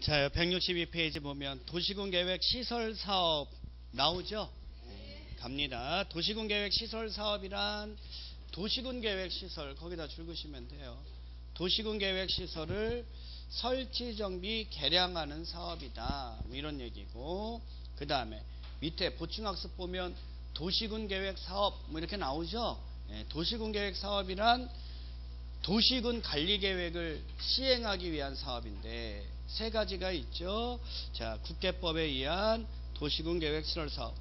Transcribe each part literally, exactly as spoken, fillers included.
자, 백육십이 페이지 보면 도시군 계획 시설 사업 나오죠? 네. 갑니다. 도시군 계획 시설 사업이란 도시군 계획 시설 거기다 줄으시면 돼요. 도시군 계획 시설을 설치 정비 개량하는 사업이다. 뭐 이런 얘기고, 그 다음에 밑에 보충학습 보면 도시군 계획 사업 뭐 이렇게 나오죠? 네. 도시군 계획 사업이란 도시군 관리 계획을 시행하기 위한 사업인데 세 가지가 있죠. 자, 국개법에 의한 도시군 계획 시설 사업,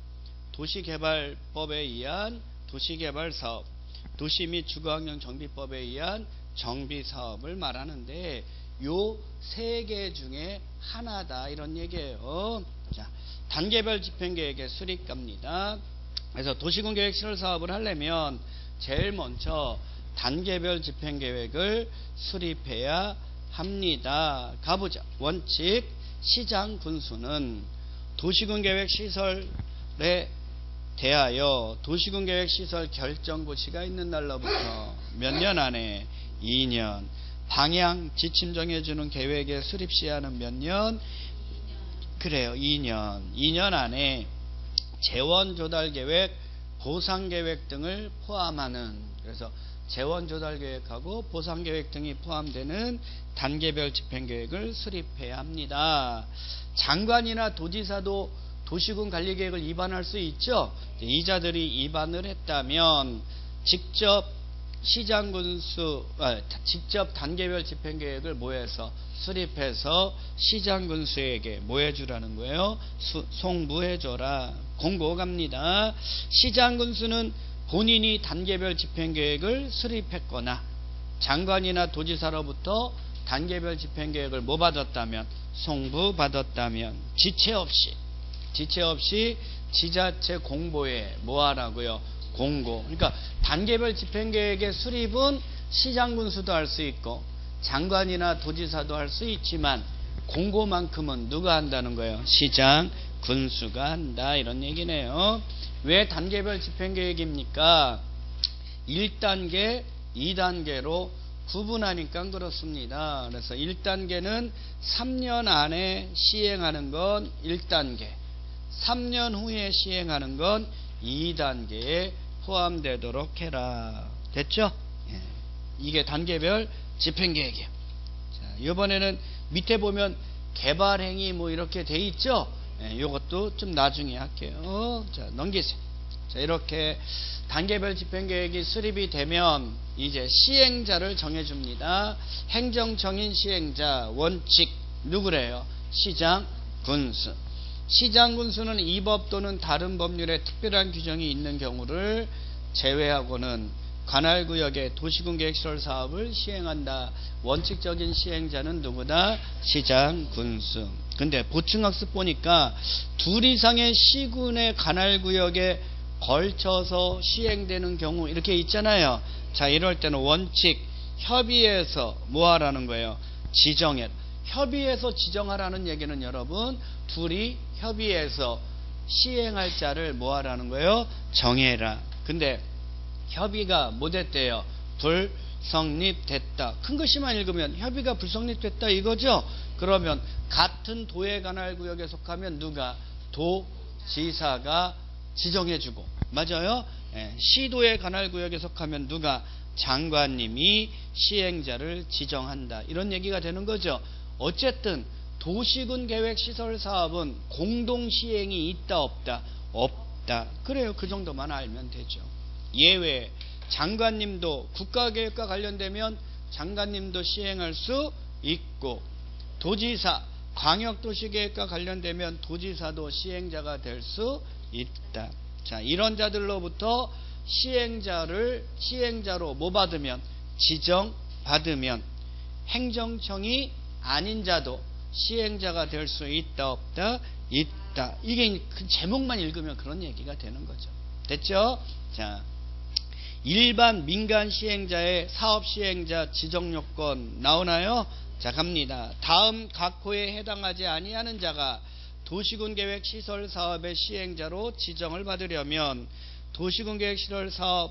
도시개발법에 의한 도시개발 사업, 도시 및 주거환경 정비법에 의한 정비 사업을 말하는데 요 세 개 중에 하나다 이런 얘기예요. 자, 단계별 집행계획의 수립갑니다. 그래서 도시군 계획 시설 사업을 하려면 제일 먼저 단계별 집행계획을 수립해야 합니다. 가보자. 원칙, 시장 군수는 도시군 계획 시설에 대하여 도시군 계획 시설 결정고시가 있는 날로부터 몇 년 안에 이 년, 방향 지침 정해주는 계획의 수립 시한은 몇 년? 그래요, 이 년. 이 년 안에 재원 조달 계획, 보상 계획 등을 포함하는, 그래서 재원 조달 계획하고 보상 계획 등이 포함되는 단계별 집행 계획을 수립해야 합니다. 장관이나 도지사도 도시군 관리 계획을 위반할 수 있죠. 이자들이 위반을 했다면 직접 시장 군수, 아, 직접 단계별 집행 계획을 모여서 수립해서 시장 군수에게 뭐 해주라는 거예요? 수, 송부해줘라. 공고 갑니다. 시장 군수는 본인이 단계별 집행계획을 수립했거나 장관이나 도지사로부터 단계별 집행계획을 뭐 받았다면, 송부받았다면 지체 없이 지체 없이 지자체 공보에 뭐 하라고요? 공고. 그러니까 단계별 집행계획의 수립은 시장군수도 할 수 있고 장관이나 도지사도 할 수 있지만 공고만큼은 누가 한다는 거예요? 시장 군수가 한다 이런 얘기네요. 왜 단계별 집행계획입니까? 일 단계, 이 단계로 구분하니까 그렇습니다. 그래서 일 단계는 삼 년 안에 시행하는 건 일 단계, 삼 년 후에 시행하는 건 이 단계에 포함되도록 해라. 됐죠? 예. 이게 단계별 집행계획이에요. 자, 이번에는 밑에 보면 개발행위 뭐 이렇게 돼 있죠? 예, 요것도 좀 나중에 할게요. 자, 넘기세요. 자, 이렇게 단계별 집행계획이 수립이 되면 이제 시행자를 정해줍니다. 행정정인 시행자 원칙 누구래요? 시장 군수. 시장 군수는 이 법 또는 다른 법률에 특별한 규정이 있는 경우를 제외하고는 관할구역의 도시군계획시설 사업을 시행한다. 원칙적인 시행자는 누구다? 시장 군수. 근데 보충학습 보니까 둘 이상의 시군의 관할구역에 걸쳐서 시행되는 경우 이렇게 있잖아요. 자, 이럴 때는 원칙 협의해서 뭐 하라는 거예요? 지정해. 협의해서 지정하라는 얘기는 여러분 둘이 협의해서 시행할 자를 뭐 하라는 거예요? 정해라. 근데 협의가 뭐 됐대요? 불성립됐다. 큰 글씨만 읽으면 협의가 불성립됐다 이거죠? 그러면 같은 도에 관할 구역에 속하면 누가? 도지사가 지정해주고, 맞아요? 예, 시도에 관할 구역에 속하면 누가? 장관님이 시행자를 지정한다. 이런 얘기가 되는 거죠. 어쨌든 도시군 계획 시설 사업은 공동 시행이 있다 없다? 없다. 그래요. 그 정도만 알면 되죠. 예외, 장관님도 국가계획과 관련되면 장관님도 시행할 수 있고, 도지사, 광역도시계획과 관련되면 도지사도 시행자가 될 수 있다. 자, 이런 자들로부터 시행자를 시행자로 뭐 받으면? 지정받으면 행정청이 아닌 자도 시행자가 될 수 있다 없다? 있다. 이게 그 제목만 읽으면 그런 얘기가 되는 거죠. 됐죠? 자, 일반 민간 시행자의 사업 시행자 지정 요건 나오나요? 자, 갑니다. 다음 각 호에 해당하지 아니하는 자가 도시군 계획 시설 사업의 시행자로 지정을 받으려면 도시군 계획 시설 사업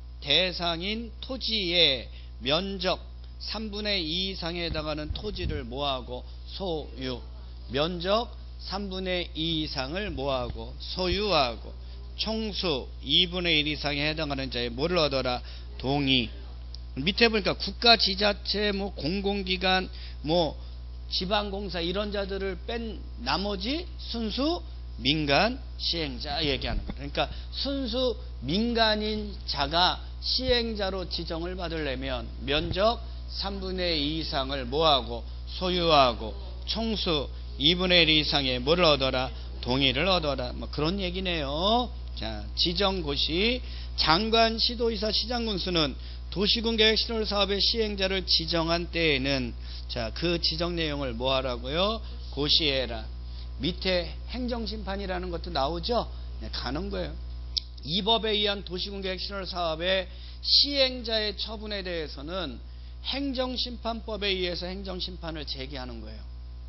대상인 토지의 면적 삼분의 이 이상에 해당하는 토지를 뭐하고? 소유. 면적 삼분의 이 이상을 뭐하고 소유하고 총수 이분의 일 이상에 해당하는 자에 뭐를 얻어라? 동의. 밑에 보니까 국가 지자체 뭐 공공기관 뭐 지방공사 이런 자들을 뺀 나머지 순수 민간 시행자 얘기하는 거예요. 그러니까 순수 민간인 자가 시행자로 지정을 받으려면 면적 삼분의 이 이상을 뭐하고 소유하고 총수 이분의 일 이상의 뭐를 얻어라? 동의를 얻어라. 뭐 그런 얘기네요. 자, 지정고시 장관, 시도의사, 시장군수는 도시군계획 실효사업의 시행자를 지정한 때에는 자, 그 지정 내용을 뭐 하라고요? 고시해라. 밑에 행정심판이라는 것도 나오죠? 네, 가는 거예요. 이 법에 의한 도시군계획 실효사업의 시행자의 처분에 대해서는 행정심판법에 의해서 행정심판을 제기하는 거예요.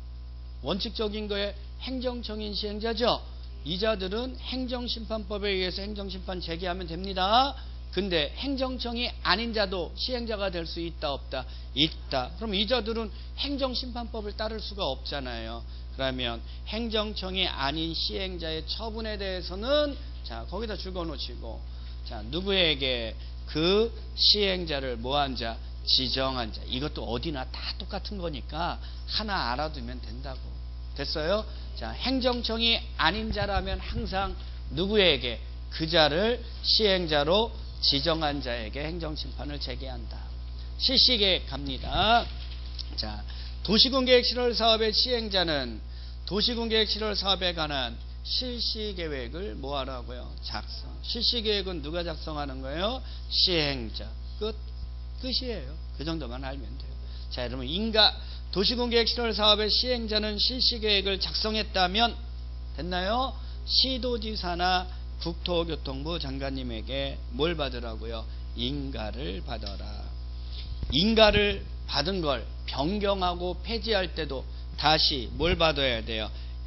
원칙적인 거에 행정청인 시행자죠. 이자들은 행정심판법에 의해서 행정심판 제기하면 됩니다. 근데 행정청이 아닌 자도 시행자가 될 수 있다 없다? 있다. 그럼 이자들은 행정심판법을 따를 수가 없잖아요. 그러면 행정청이 아닌 시행자의 처분에 대해서는 자 거기다 적어놓으시고 자 누구에게 그 시행자를 뭐한 자? 지정한 자. 이것도 어디나 다 똑같은 거니까 하나 알아두면 된다고. 됐어요? 자, 행정청이 아닌 자라면 항상 누구에게? 그 자를 시행자로 지정한 자에게 행정심판을 제기한다. 실시계획 갑니다. 자, 도시군계획 실효사업의 시행자는 도시군계획 실효사업에 관한 실시계획을 뭐 하라고요? 작성. 실시계획은 누가 작성하는 거예요? 시행자. 끝. 끝이에요. 그 정도만 알면 돼요. 자, 여러분 인가 도시군계획 실효사업의 시행자는 실시계획을 작성했다면 됐나요? 시도지사나 국토교통부 장관님에게 뭘 받으라고요? 인가를 받아라. 인가를 받은 걸 변경하고 폐지할 때도 다시 뭘 받아야 돼요?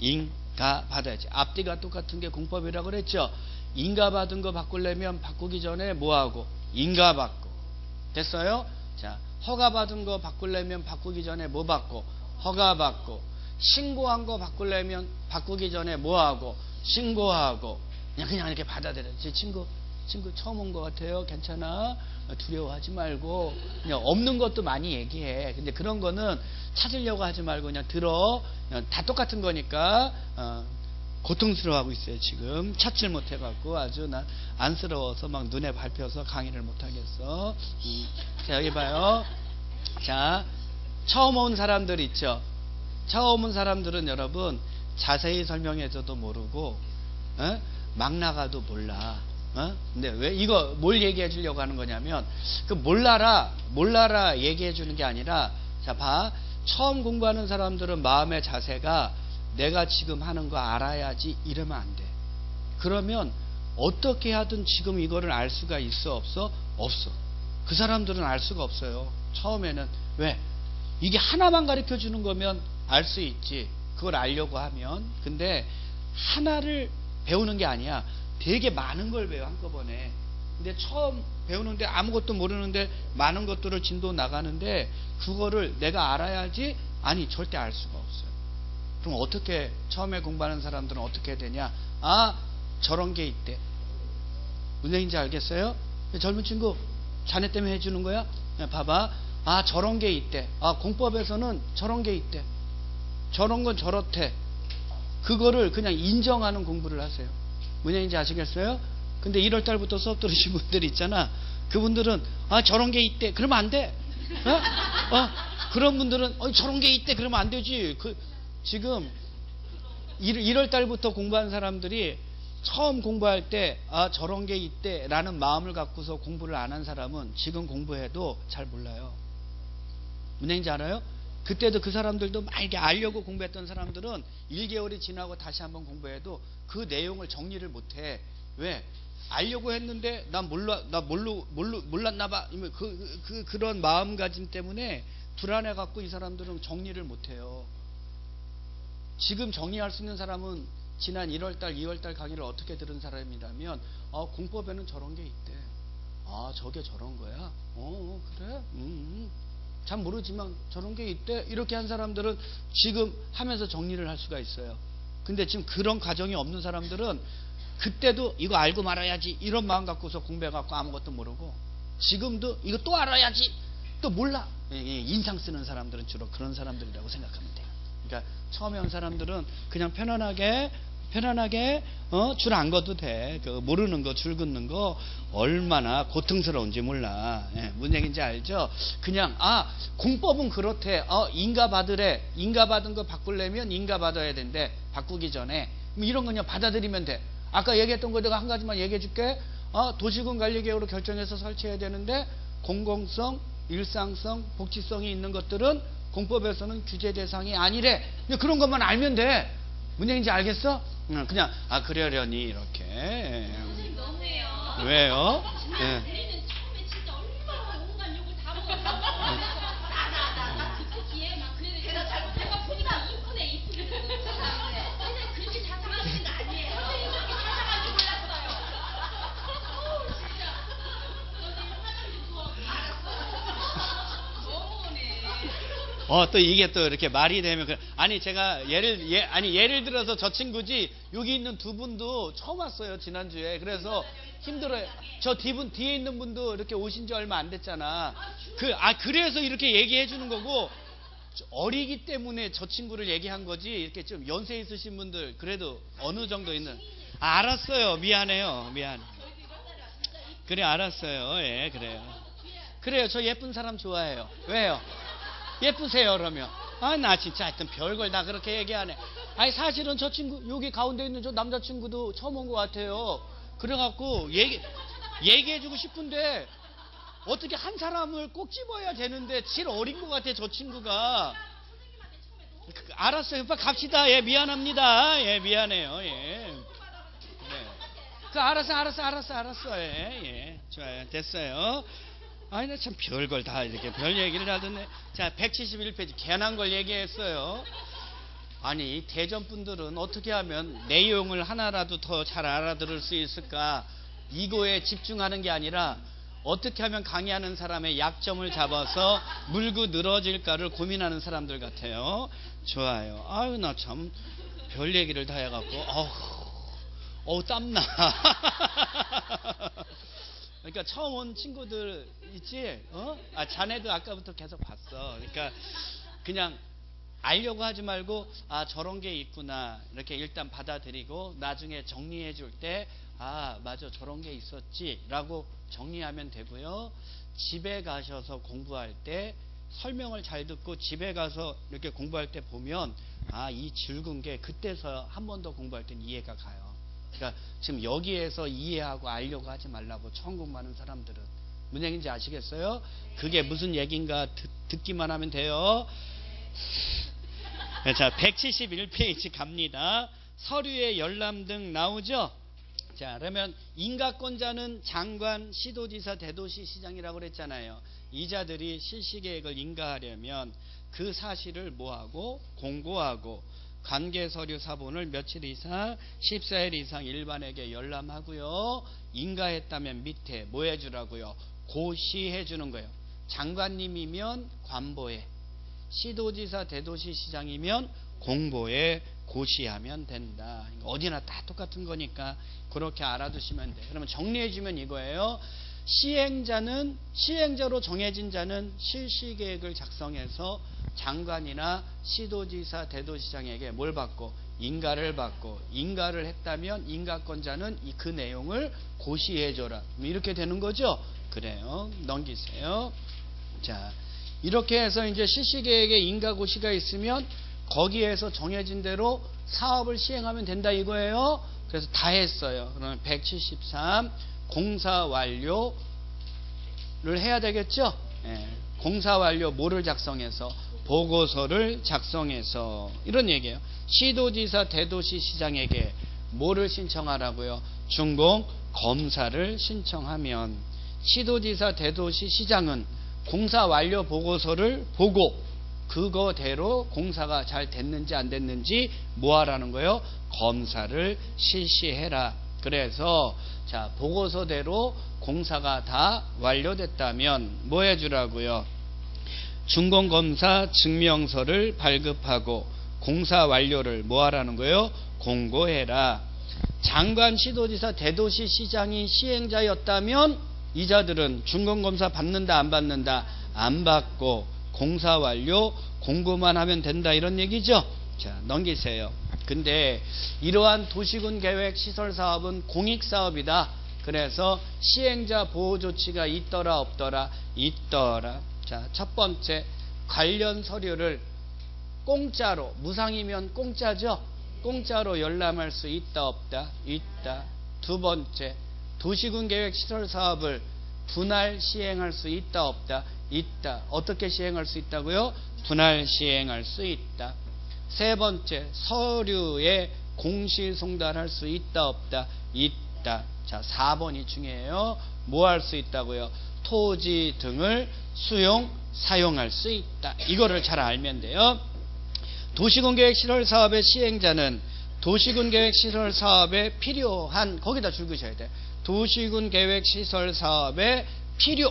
인가 받아야지. 앞뒤가 똑같은 게 공법이라고 그랬죠. 인가 받은 거 바꾸려면 바꾸기 전에 뭐하고? 인가 받고. 됐어요? 자, 허가 받은 거 바꾸려면 바꾸기 전에 뭐 받고? 허가 받고. 신고한 거 바꾸려면 바꾸기 전에 뭐 하고? 신고하고. 그냥 그냥 이렇게 받아들여. 제 친구 친구 처음 온 것 같아요. 괜찮아? 두려워하지 말고 그냥 없는 것도 많이 얘기해. 근데 그런 거는 찾으려고 하지 말고 그냥 들어. 그냥 다 똑같은 거니까 어, 고통스러워하고 있어요. 지금 찾질 못해갖고 아주 나 안쓰러워서 막 눈에 밟혀서 강의를 못하겠어. 음. 자 여기 봐요. 자 처음 온 사람들 있죠. 처음 온 사람들은 여러분 자세히 설명해줘도 모르고 어? 막 나가도 몰라. 어? 근데 왜 이거 뭘 얘기해 주려고 하는 거냐면 그 몰라라 몰라라 얘기해 주는 게 아니라 자 봐. 처음 공부하는 사람들은 마음의 자세가 내가 지금 하는 거 알아야지 이러면 안 돼. 그러면 어떻게 하든 지금 이거를 알 수가 있어 없어? 없어. 그 사람들은 알 수가 없어요. 처음에는. 왜? 이게 하나만 가르쳐 주는 거면 알 수 있지. 그걸 알려고 하면. 근데 하나를 배우는 게 아니야. 되게 많은 걸 배워 한꺼번에. 근데 처음 배우는데 아무것도 모르는데 많은 것들을 진도 나가는데 그거를 내가 알아야지. 아니 절대 알 수가 없어요. 그럼 어떻게 처음에 공부하는 사람들은 어떻게 되냐? 아 저런 게 있대. 무슨 얘기인지 알겠어요? 젊은 친구 자네 때문에 해주는 거야? 봐봐. 아 저런 게 있대. 아 공법에서는 저런 게 있대. 저런 건 저렇대. 그거를 그냥 인정하는 공부를 하세요. 무슨 얘기인지 아시겠어요? 근데 일월 달부터 수업 들으신 분들 있잖아. 그분들은 아 저런 게 있대. 그러면 안 돼. 어? 어? 그런 분들은 어, 저런 게 있대. 그러면 안 되지. 그 지금 일월 달부터 공부한 사람들이 처음 공부할 때 아 저런 게 있대 라는 마음을 갖고서 공부를 안 한 사람은 지금 공부해도 잘 몰라요. 무슨 얘기인지 알아요? 그때도 그 사람들도 막 이렇게 알려고 공부했던 사람들은 일 개월이 지나고 다시 한번 공부해도 그 내용을 정리를 못해. 왜? 알려고 했는데 난 몰라 나 몰로 몰로 몰랐나 봐. 그, 그, 그 그런 마음가짐 때문에 불안해 갖고 이 사람들은 정리를 못해요. 지금 정리할 수 있는 사람은 지난 일월 달, 이월 달 강의를 어떻게 들은 사람이라면 아, 공법에는 저런 게 있대. 아, 저게 저런 거야? 어, 그래? 음, 잘 모르지만 저런 게 있대. 이렇게 한 사람들은 지금 하면서 정리를 할 수가 있어요. 근데 지금 그런 과정이 없는 사람들은 그때도 이거 알고 말아야지 이런 마음 갖고서 공부해갖고 아무것도 모르고, 지금도 이거 또 알아야지 또 몰라. 인상 쓰는 사람들은 주로 그런 사람들이라고 생각하면 돼요. 그러니까 처음에 온 사람들은 그냥 편안하게 편안하게 어, 줄 안 긋도 돼. 그 모르는 거 줄 긋는 거 얼마나 고통스러운지 몰라. 예, 무슨 얘기인지 알죠? 그냥 아 공법은 그렇대. 어, 인가 받으래. 인가 받은 거 바꾸려면 인가 받아야 된대. 바꾸기 전에 이런 거 그냥 받아들이면 돼. 아까 얘기했던 거 내가 한 가지만 얘기해 줄게. 어, 도시군 관리계획으로 결정해서 설치해야 되는데 공공성, 일상성, 복지성이 있는 것들은 공법에서는 규제 대상이 아니래. 근데 그런 것만 알면 돼. 무슨 얘기인지 알겠어? 그냥 아 그러려니 이렇게. 선생님 너무해요. 왜요? 네. 우리는 처음에 진짜 얼마나 온갖 욕을 다 먹어. 나나나나 그렇게 막 그래. 내가 잘못해가 보니까 이쁘네 이쁘네. 선생님 그렇게 자상하신 거 아니에요. 선생님 그렇게 자상한 줄 몰랐어요. 어우 진짜. 선생님 화장 좀 부어. 알았어. 너무네. 어, 또 이게 또 이렇게 말이 되면, 그, 아니, 제가 예를, 예, 아니, 예를 들어서 저 친구지, 여기 있는 두 분도 처음 왔어요, 지난주에. 그래서 힘들어요. 저 뒤분, 뒤에 있는 분도 이렇게 오신 지 얼마 안 됐잖아. 그, 아, 그래서 이렇게 얘기해 주는 거고, 어리기 때문에 저 친구를 얘기한 거지, 이렇게 좀 연세 있으신 분들, 그래도 어느 정도 있는, 아, 알았어요. 미안해요. 미안. 그래, 알았어요. 예, 그래요. 그래요. 저 예쁜 사람 좋아해요. 왜요? 예쁘세요 그러면. 아 나 진짜 하여튼 별걸 다 그렇게 얘기하네. 아니 사실은 저 친구 여기 가운데 있는 저 남자친구도 처음 온 것 같아요. 그래갖고 얘기 얘기해주고 싶은데 어떻게 한 사람을 꼭 집어야 되는데 제일 어린 것 같아 저 친구가. 그, 알았어요. 오빠 갑시다. 예 미안합니다. 예 미안해요. 예. 네. 그 알았어 알았어 알았어 알았어. 예 예. 좋아요. 됐어요. 아니, 나 참 별걸 다 이렇게 별 얘기를 하던데. 자, 백칠십일 페이지. 괜한 걸 얘기했어요. 아니, 대전 분들은 어떻게 하면 내용을 하나라도 더 잘 알아들을 수 있을까? 이거에 집중하는 게 아니라 어떻게 하면 강의하는 사람의 약점을 잡아서 물고 늘어질까를 고민하는 사람들 같아요. 좋아요. 아유, 나 참 별 얘기를 다 해갖고, 어우, 어우, 땀나. 그러니까 처음 온 친구들 있지? 어? 아, 자네도 아까부터 계속 봤어. 그러니까 그냥 알려고 하지 말고 아 저런 게 있구나 이렇게 일단 받아들이고 나중에 정리해 줄 때 아 맞아 저런 게 있었지 라고 정리하면 되고요. 집에 가셔서 공부할 때 설명을 잘 듣고 집에 가서 이렇게 공부할 때 보면 아 이 즐거운 게 그때서 한 번 더 공부할 땐 이해가 가요. 그러니까 지금 여기에서 이해하고 알려고 하지 말라고 처음 공부하는 사람들은. 무슨 얘기인지 아시겠어요? 그게 무슨 얘기인가 듣, 듣기만 하면 돼요. 자, 백칠십일 페이지 갑니다. 서류에 열람 등 나오죠? 자, 그러면 인가권자는 장관, 시도지사, 대도시, 시장이라고 그랬잖아요. 이자들이 실시계획을 인가하려면 그 사실을 뭐하고? 공고하고 관계서류 사본을 며칠 이상, 십사 일 이상 일반에게 열람하고요. 인가했다면 밑에 뭐 해주라고요? 고시해 주는 거예요. 장관님이면 관보에, 시도지사, 대도시, 시장이면 공보에 고시하면 된다. 어디나 다 똑같은 거니까 그렇게 알아두시면 돼요. 그러면 정리해 주면 이거예요. 시행자는 시행자로 정해진 자는 실시계획을 작성해서 장관이나 시도지사, 대도시장에게 뭘 받고? 인가를 받고, 인가를 했다면 인가권자는 그 내용을 고시해줘라. 이렇게 되는 거죠? 그래요. 넘기세요. 자, 이렇게 해서 이제 실시계획에 인가고시가 있으면 거기에서 정해진 대로 사업을 시행하면 된다 이거예요. 그래서 다 했어요. 그러면 백칠십삼 공사 완료를 해야 되겠죠? 예, 공사 완료 뭐를 작성해서? 보고서를 작성해서 이런 얘기예요. 시도지사, 대도시, 시장에게 뭐를 신청하라고요? 준공 검사를 신청하면 시도지사, 대도시, 시장은 공사 완료 보고서를 보고 그거대로 공사가 잘 됐는지 안 됐는지 뭐 하라는 거예요? 검사를 실시해라. 그래서 자 보고서대로 공사가 다 완료됐다면 뭐 해주라고요? 준공검사 증명서를 발급하고 공사 완료를 뭐 하라는 거예요? 공고해라. 장관, 시도지사, 대도시, 시장이 시행자였다면 이자들은 준공검사 받는다 안 받는다? 안 받고 공사 완료 공고만 하면 된다 이런 얘기죠. 자, 넘기세요. 근데 이러한 도시군 계획 시설 사업은 공익 사업이다. 그래서 시행자 보호 조치가 있더라 없더라? 있더라. 자, 첫 번째 관련 서류를 공짜로, 무상이면 공짜죠. 공짜로 열람할 수 있다 없다? 있다. 두 번째 도시군 계획 시설 사업을 분할 시행할 수 있다 없다? 있다. 어떻게 시행할 수 있다고요? 분할 시행할 수 있다. 세 번째 서류에 공시 송달할 수 있다 없다? 있다. 자, 사 번이 중요해요. 뭐 할 수 있다고요? 토지 등을 수용 사용할 수 있다. 이거를 잘 알면 돼요. 도시군계획시설사업의 시행자는 도시군계획시설사업에 필요한, 거기다 줄 그셔야 돼. 도시군계획시설사업에 필요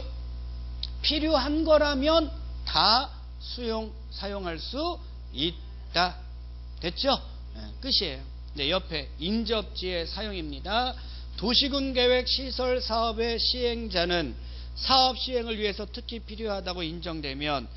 필요한 거라면 다 수용 사용할 수 있다. 됐죠? 네, 끝이에요. 네, 옆에 인접지의 사용입니다. 도시군계획시설사업의 시행자는 사업 시행을 위해서 특히 필요하다고 인정되면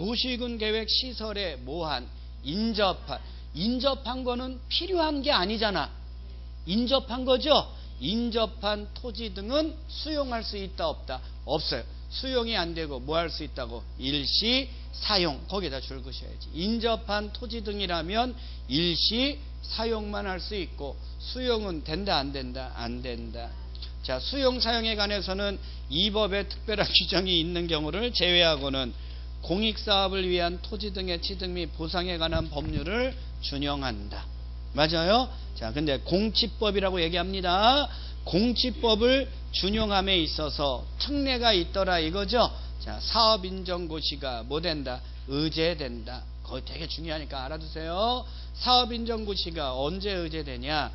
도시군계획시설에 뭐한 인접한, 인접한 거는 필요한 게 아니잖아. 인접한 거죠. 인접한 토지 등은 수용할 수 있다 없다? 없어요. 수용이 안 되고 뭐 할 수 있다고? 일시 사용. 거기다 줄 그셔야지. 인접한 토지 등이라면 일시 사용만 할 수 있고 수용은 된다 안 된다? 안 된다. 자, 수용 사용에 관해서는 이 법에 특별한 규정이 있는 경우를 제외하고는 공익사업을 위한 토지 등의 취득 및 보상에 관한 법률을 준용한다. 맞아요? 자, 근데 공치법이라고 얘기합니다. 공치법을 준용함에 있어서 특례가 있더라 이거죠. 자, 사업인정고시가 뭐 된다? 의제된다. 거기 되게 중요하니까 알아두세요. 사업인정고시가 언제 의제되냐?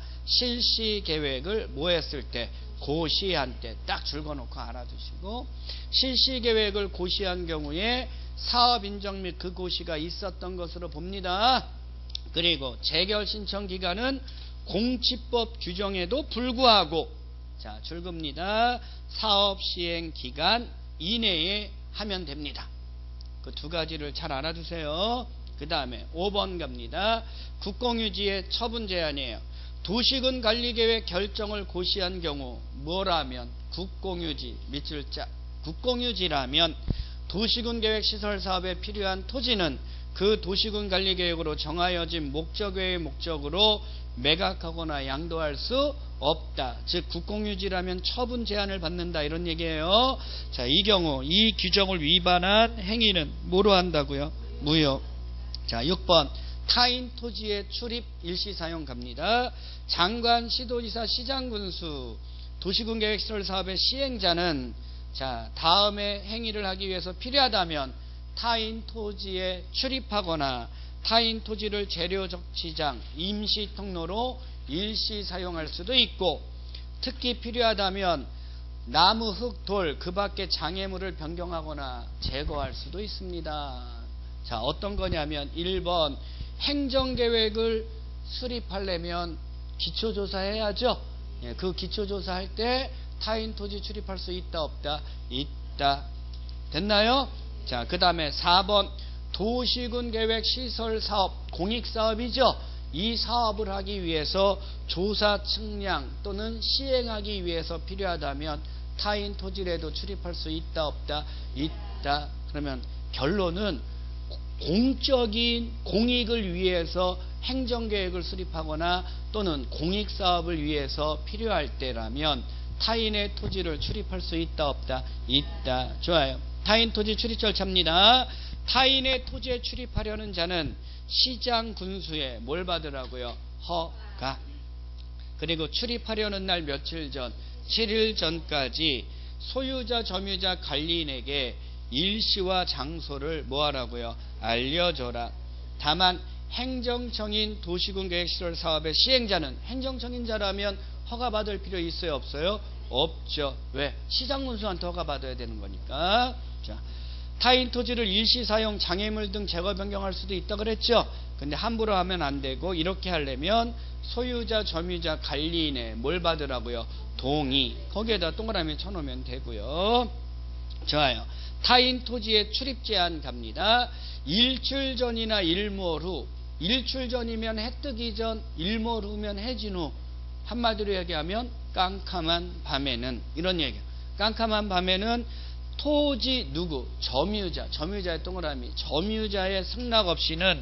실시계획을 뭐 했을 때? 고시한 때. 딱 줄거놓고 알아두시고, 실시계획을 고시한 경우에 사업인정 및 그 고시가 있었던 것으로 봅니다. 그리고 재결 신청 기간은 공치법 규정에도 불구하고, 자, 줄겁니다. 사업 시행 기간 이내에 하면 됩니다. 그 두 가지를 잘 알아두세요. 그 다음에 오 번 갑니다. 국공유지의 처분 제한이에요. 도시군 관리계획 결정을 고시한 경우 뭐라면? 국공유지, 밑줄자 국공유지라면 도시군 계획 시설 사업에 필요한 토지는 그 도시군 관리계획으로 정하여진 목적 외의 목적으로 매각하거나 양도할 수 없다. 즉 국공유지라면 처분 제한을 받는다 이런 얘기예요. 자, 이 경우 이 규정을 위반한 행위는 뭐로 한다고요? 무효. 자, 육 번 타인 토지의 출입 일시 사용 갑니다. 장관, 시도지사, 시장군수 도시군계획시설 사업의 시행자는 자, 다음에 행위를 하기 위해서 필요하다면 타인 토지에 출입하거나 타인 토지를 재료 적치장, 임시 통로로 일시 사용할 수도 있고, 특히 필요하다면 나무, 흙, 돌, 그 밖에 장애물을 변경하거나 제거할 수도 있습니다. 자, 어떤 거냐면 일 번 행정계획을 수립하려면 기초조사 해야죠. 예, 그 기초조사 할 때 타인 토지 출입할 수 있다 없다? 있다. 됐나요? 자, 그 다음에 사 번 도시군 계획 시설 사업, 공익사업이죠. 이 사업을 하기 위해서 조사 측량 또는 시행하기 위해서 필요하다면 타인 토지라도 출입할 수 있다 없다? 있다. 그러면 결론은 공적인 공익을 위해서 행정계획을 수립하거나 또는 공익사업을 위해서 필요할 때라면 타인의 토지를 출입할 수 있다 없다? 있다. 좋아요. 타인 토지 출입 절차입니다. 타인의 토지에 출입하려는 자는 시장 군수에 뭘 받으라고요? 허가. 그리고 출입하려는 날 며칠 전, 칠 일 전까지 소유자, 점유자, 관리인에게 일시와 장소를 뭐하라고요? 알려줘라. 다만 행정청인 도시군계획시설 사업의 시행자는 행정청인자라면 허가받을 필요 있어요 없어요? 없죠. 왜? 시장군수한테 허가받아야 되는 거니까. 자, 타인 토지를 일시 사용, 장애물 등 제거 변경할 수도 있다 그랬죠. 근데 함부로 하면 안 되고 이렇게 하려면 소유자, 점유자, 관리인의 뭘 받으라고요? 동의. 거기에다 동그라미 쳐놓으면 되고요. 좋아요. 타인 토지의 출입 제한 갑니다. 일출 전이나 일몰 후. 일출 전이면 해 뜨기 전, 일몰 후면 해진 후. 한마디로 얘기하면 깜깜한 밤에는, 이런 얘기야. 깜깜한 밤에는 토지 누구? 점유자. 점유자의 동그라미. 점유자의 승낙 없이는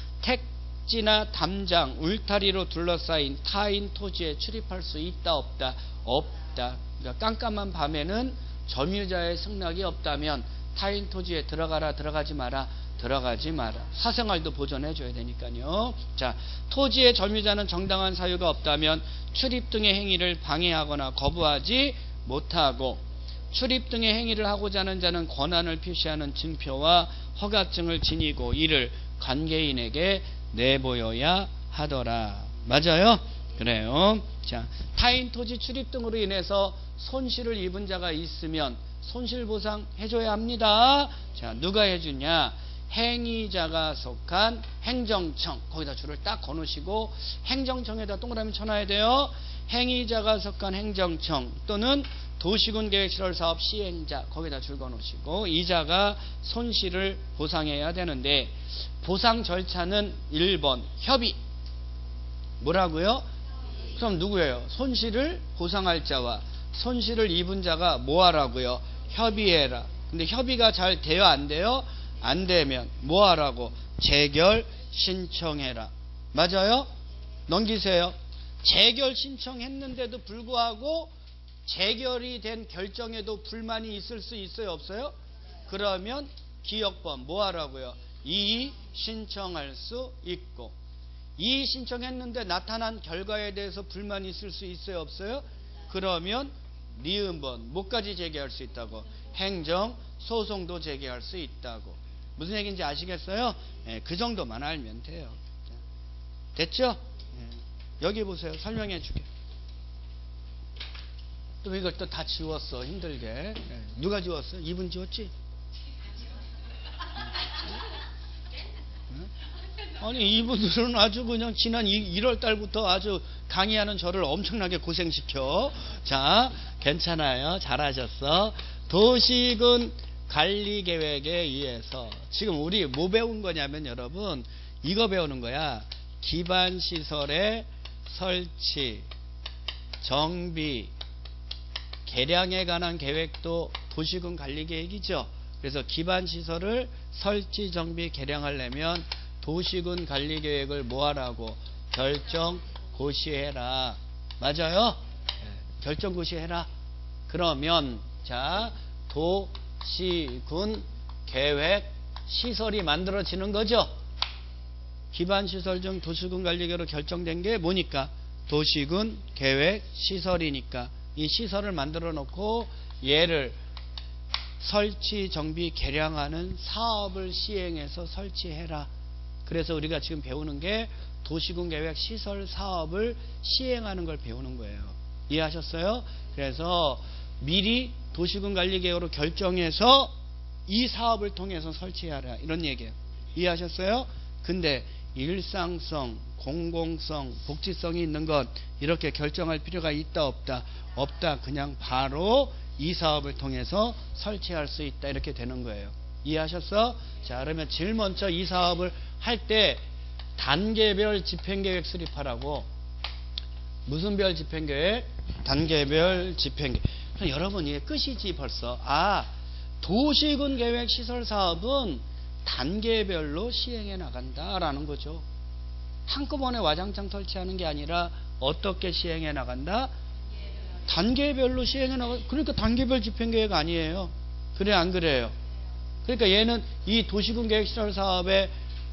택지나 담장, 울타리로 둘러싸인 타인 토지에 출입할 수 있다 없다? 없다. 그러니까 깜깜한 밤에는 점유자의 승낙이 없다면 타인 토지에 들어가라 들어가지 마라? 들어가지 마라. 사생활도 보존해 줘야 되니까요. 자, 토지의 점유자는 정당한 사유가 없다면 출입 등의 행위를 방해하거나 거부하지 못하고, 출입 등의 행위를 하고자 하는 자는 권한을 표시하는 증표와 허가증을 지니고 이를 관계인에게 내보여야 하더라. 맞아요? 그래요. 자, 타인 토지 출입 등으로 인해서 손실을 입은 자가 있으면 손실보상 해줘야 합니다. 자, 누가 해주냐? 행위자가 속한 행정청. 거기다 줄을 딱 거놓으시고 행정청에다 동그라미 쳐놔야 돼요. 행위자가 속한 행정청 또는 도시군계획시설사업 시행자. 거기다 줄 거놓으시고 이자가 손실을 보상해야 되는데 보상 절차는 일 번 협의. 뭐라고요? 그럼 누구예요? 손실을 보상할 자와 손실을 입은 자가 뭐 하라고요? 협의해라. 근데 협의가 잘 돼요? 안 돼요? 안 되면 뭐 하라고? 재결 신청해라. 맞아요? 넘기세요. 재결 신청했는데도 불구하고 재결이 된 결정에도 불만이 있을 수 있어요? 없어요? 그러면 기억번 뭐 하라고요? 이의 신청할 수 있고, 이의 신청했는데 나타난 결과에 대해서 불만이 있을 수 있어요? 없어요? 그러면 니은번 뭐까지 제기할 수 있다고? 행정 소송도 제기할 수 있다고. 무슨 얘기인지 아시겠어요? 예, 그 정도만 알면 돼요. 됐죠? 예, 여기 보세요. 설명해 주게. 또 이걸 또 다 지웠어. 힘들게. 예, 누가 지웠어? 이분 지웠지? 예? 아니 이분들은 아주 그냥 지난 일월 달부터 아주 강의하는 저를 엄청나게 고생시켜. 자, 괜찮아요. 잘하셨어. 도시군 관리계획에 의해서 지금 우리 뭐 배운 거냐면 여러분 이거 배우는 거야. 기반시설의 설치, 정비, 개량에 관한 계획도 도시군 관리계획이죠. 그래서 기반시설을 설치, 정비, 개량하려면 도시군 관리계획을 뭐하라고? 결정 고시해라. 맞아요? 네, 결정 고시해라. 그러면 자 도시군 계획 시설이 만들어지는 거죠. 기반시설 중 도시군 관리계획으로 결정된 게 뭐니까? 도시군 계획 시설이니까 이 시설을 만들어 놓고 얘를 설치, 정비, 개량하는 사업을 시행해서 설치해라. 그래서 우리가 지금 배우는 게 도시군 계획 시설 사업을 시행하는 걸 배우는 거예요. 이해하셨어요? 그래서 미리 도시군 관리계획으로 결정해서 이 사업을 통해서 설치하라. 이런 얘기예요. 이해하셨어요? 근데 일상성, 공공성, 복지성이 있는 것 이렇게 결정할 필요가 있다 없다? 없다. 그냥 바로 이 사업을 통해서 설치할 수 있다. 이렇게 되는 거예요. 이해하셨어? 자, 그러면 제일 먼저 이 사업을 할 때 단계별 집행계획 수립하라고. 무슨 별 집행계획? 단계별 집행계획. 여러분 이게 끝이지 벌써. 아, 도시군 계획 시설 사업은 단계별로 시행해 나간다라는 거죠. 한꺼번에 와장창 설치하는 게 아니라 어떻게 시행해 나간다? 단계별로 시행해 나가. 그러니까 단계별 집행계획 아니에요. 그래 안 그래요? 그러니까 얘는 이 도시군 계획 시설 사업의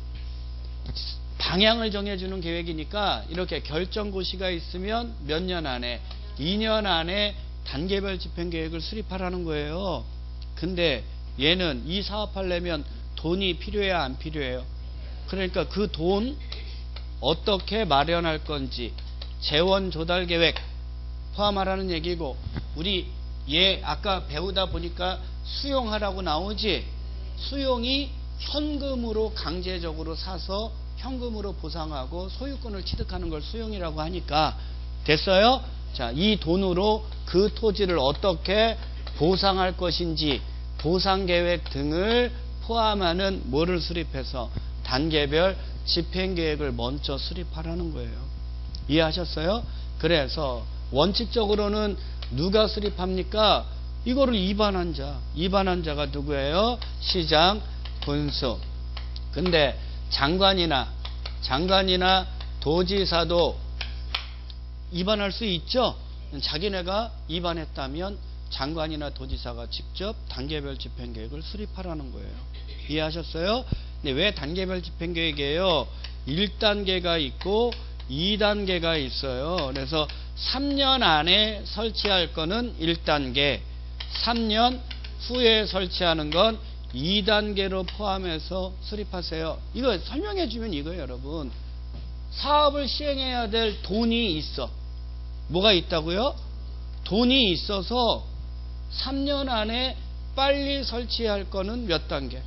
방향을 정해주는 계획이니까 이렇게 결정고시가 있으면 몇 년 안에? 이 년 안에 단계별 집행계획을 수립하라는 거예요. 근데 얘는 이 사업하려면 돈이 필요해야 안 필요해요? 그러니까 그 돈 어떻게 마련할 건지 재원 조달 계획 포함하라는 얘기고, 우리 얘 아까 배우다 보니까 수용하라고 나오지? 수용이 현금으로 강제적으로 사서 현금으로 보상하고 소유권을 취득하는 걸 수용이라고 하니까 됐어요? 자, 이 돈으로 그 토지를 어떻게 보상할 것인지 보상계획 등을 포함하는 뭐를 수립해서 단계별 집행계획을 먼저 수립하라는 거예요. 이해하셨어요? 그래서 원칙적으로는 누가 수립합니까? 이거를 입안한 자. 입안한 자가 누구예요? 시장, 군수. 근데 장관이나 장관이나 도지사도 입안할 수 있죠? 자기네가 입안했다면 장관이나 도지사가 직접 단계별 집행계획을 수립하라는 거예요. 이해하셨어요? 근데 왜 단계별 집행계획이에요? 일 단계가 있고 이 단계가 있어요. 그래서 삼 년 안에 설치할 거는 일 단계, 삼 년 후에 설치하는 건 이 단계로 포함해서 수립하세요. 이거 설명해 주면 이거예요, 여러분. 사업을 시행해야 될 돈이 있어. 뭐가 있다고요? 돈이 있어서 삼 년 안에 빨리 설치할 거는 몇 단계?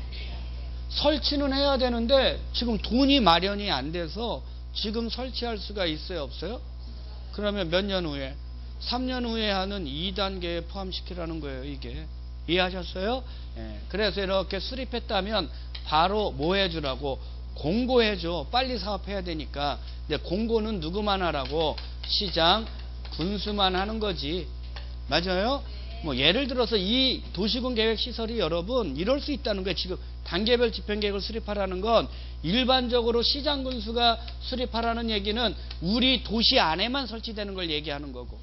설치는 해야 되는데 지금 돈이 마련이 안 돼서 지금 설치할 수가 있어요, 없어요? 그러면 몇 년 후에? 삼 년 후에 하는 이 단계에 포함시키라는 거예요, 이게. 이해하셨어요? 예. 그래서 이렇게 수립했다면 바로 뭐 해주라고? 공고해줘. 빨리 사업해야 되니까. 근데 공고는 누구만 하라고? 시장, 군수만 하는 거지. 맞아요? 뭐 예를 들어서 이 도시군 계획 시설이 여러분 이럴 수 있다는 거예요. 지금 단계별 집행계획을 수립하라는 건 일반적으로 시장 군수가 수립하라는 얘기는 우리 도시 안에만 설치되는 걸 얘기하는 거고.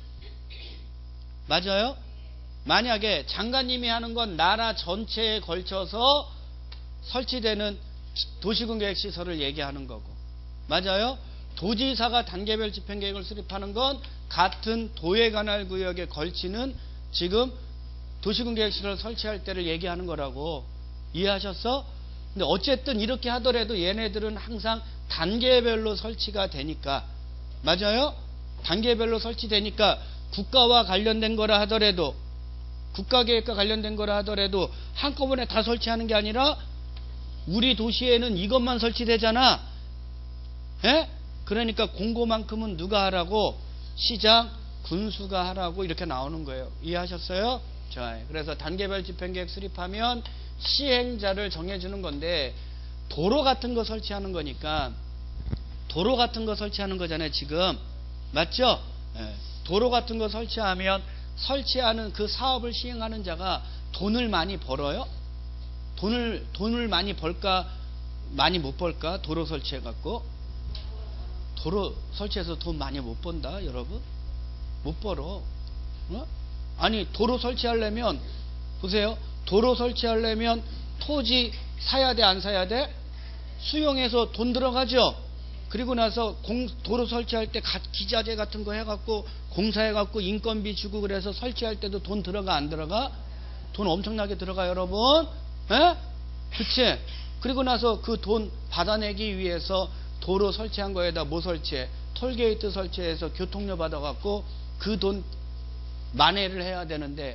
맞아요? 만약에 장관님이 하는 건 나라 전체에 걸쳐서 설치되는 도시군 계획 시설을 얘기하는 거고. 맞아요? 도지사가 단계별 집행계획을 수립하는 건 같은 도에 관할 구역에 걸치는 지금 도시군 계획 시설을 설치할 때를 얘기하는 거라고. 이해하셨어? 근데 어쨌든 이렇게 하더라도 얘네들은 항상 단계별로 설치가 되니까. 맞아요? 단계별로 설치되니까 국가와 관련된 거라 하더라도 국가계획과 관련된 거라 하더라도 한꺼번에 다 설치하는 게 아니라 우리 도시에는 이것만 설치되잖아. 예? 그러니까 공고만큼은 누가 하라고? 시장, 군수가 하라고 이렇게 나오는 거예요. 이해하셨어요? 자, 그래서 단계별 집행계획 수립하면 시행자를 정해주는 건데 도로 같은 거 설치하는 거니까 도로 같은 거 설치하는 거잖아요, 지금. 맞죠? 예. 도로 같은 거 설치하면 설치하는 그 사업을 시행하는 자가 돈을 많이 벌어요? 돈을, 돈을 많이 벌까, 많이 못 벌까? 도로 설치해갖고. 도로 설치해서 돈 많이 못 번다, 여러분? 못 벌어. 어? 아니, 도로 설치하려면, 보세요. 도로 설치하려면 토지 사야 돼, 안 사야 돼? 수용해서 돈 들어가죠? 그리고 나서 공, 도로 설치할 때 기자재 같은 거 해갖고 공사해갖고 인건비 주고 그래서 설치할 때도 돈 들어가, 안 들어가? 돈 엄청나게 들어가, 여러분. 에? 그치? 그리고 나서 그 돈 받아내기 위해서 도로 설치한 거에다 뭐 설치해? 톨게이트 설치해서 교통료 받아갖고 그 돈 만회를 해야 되는데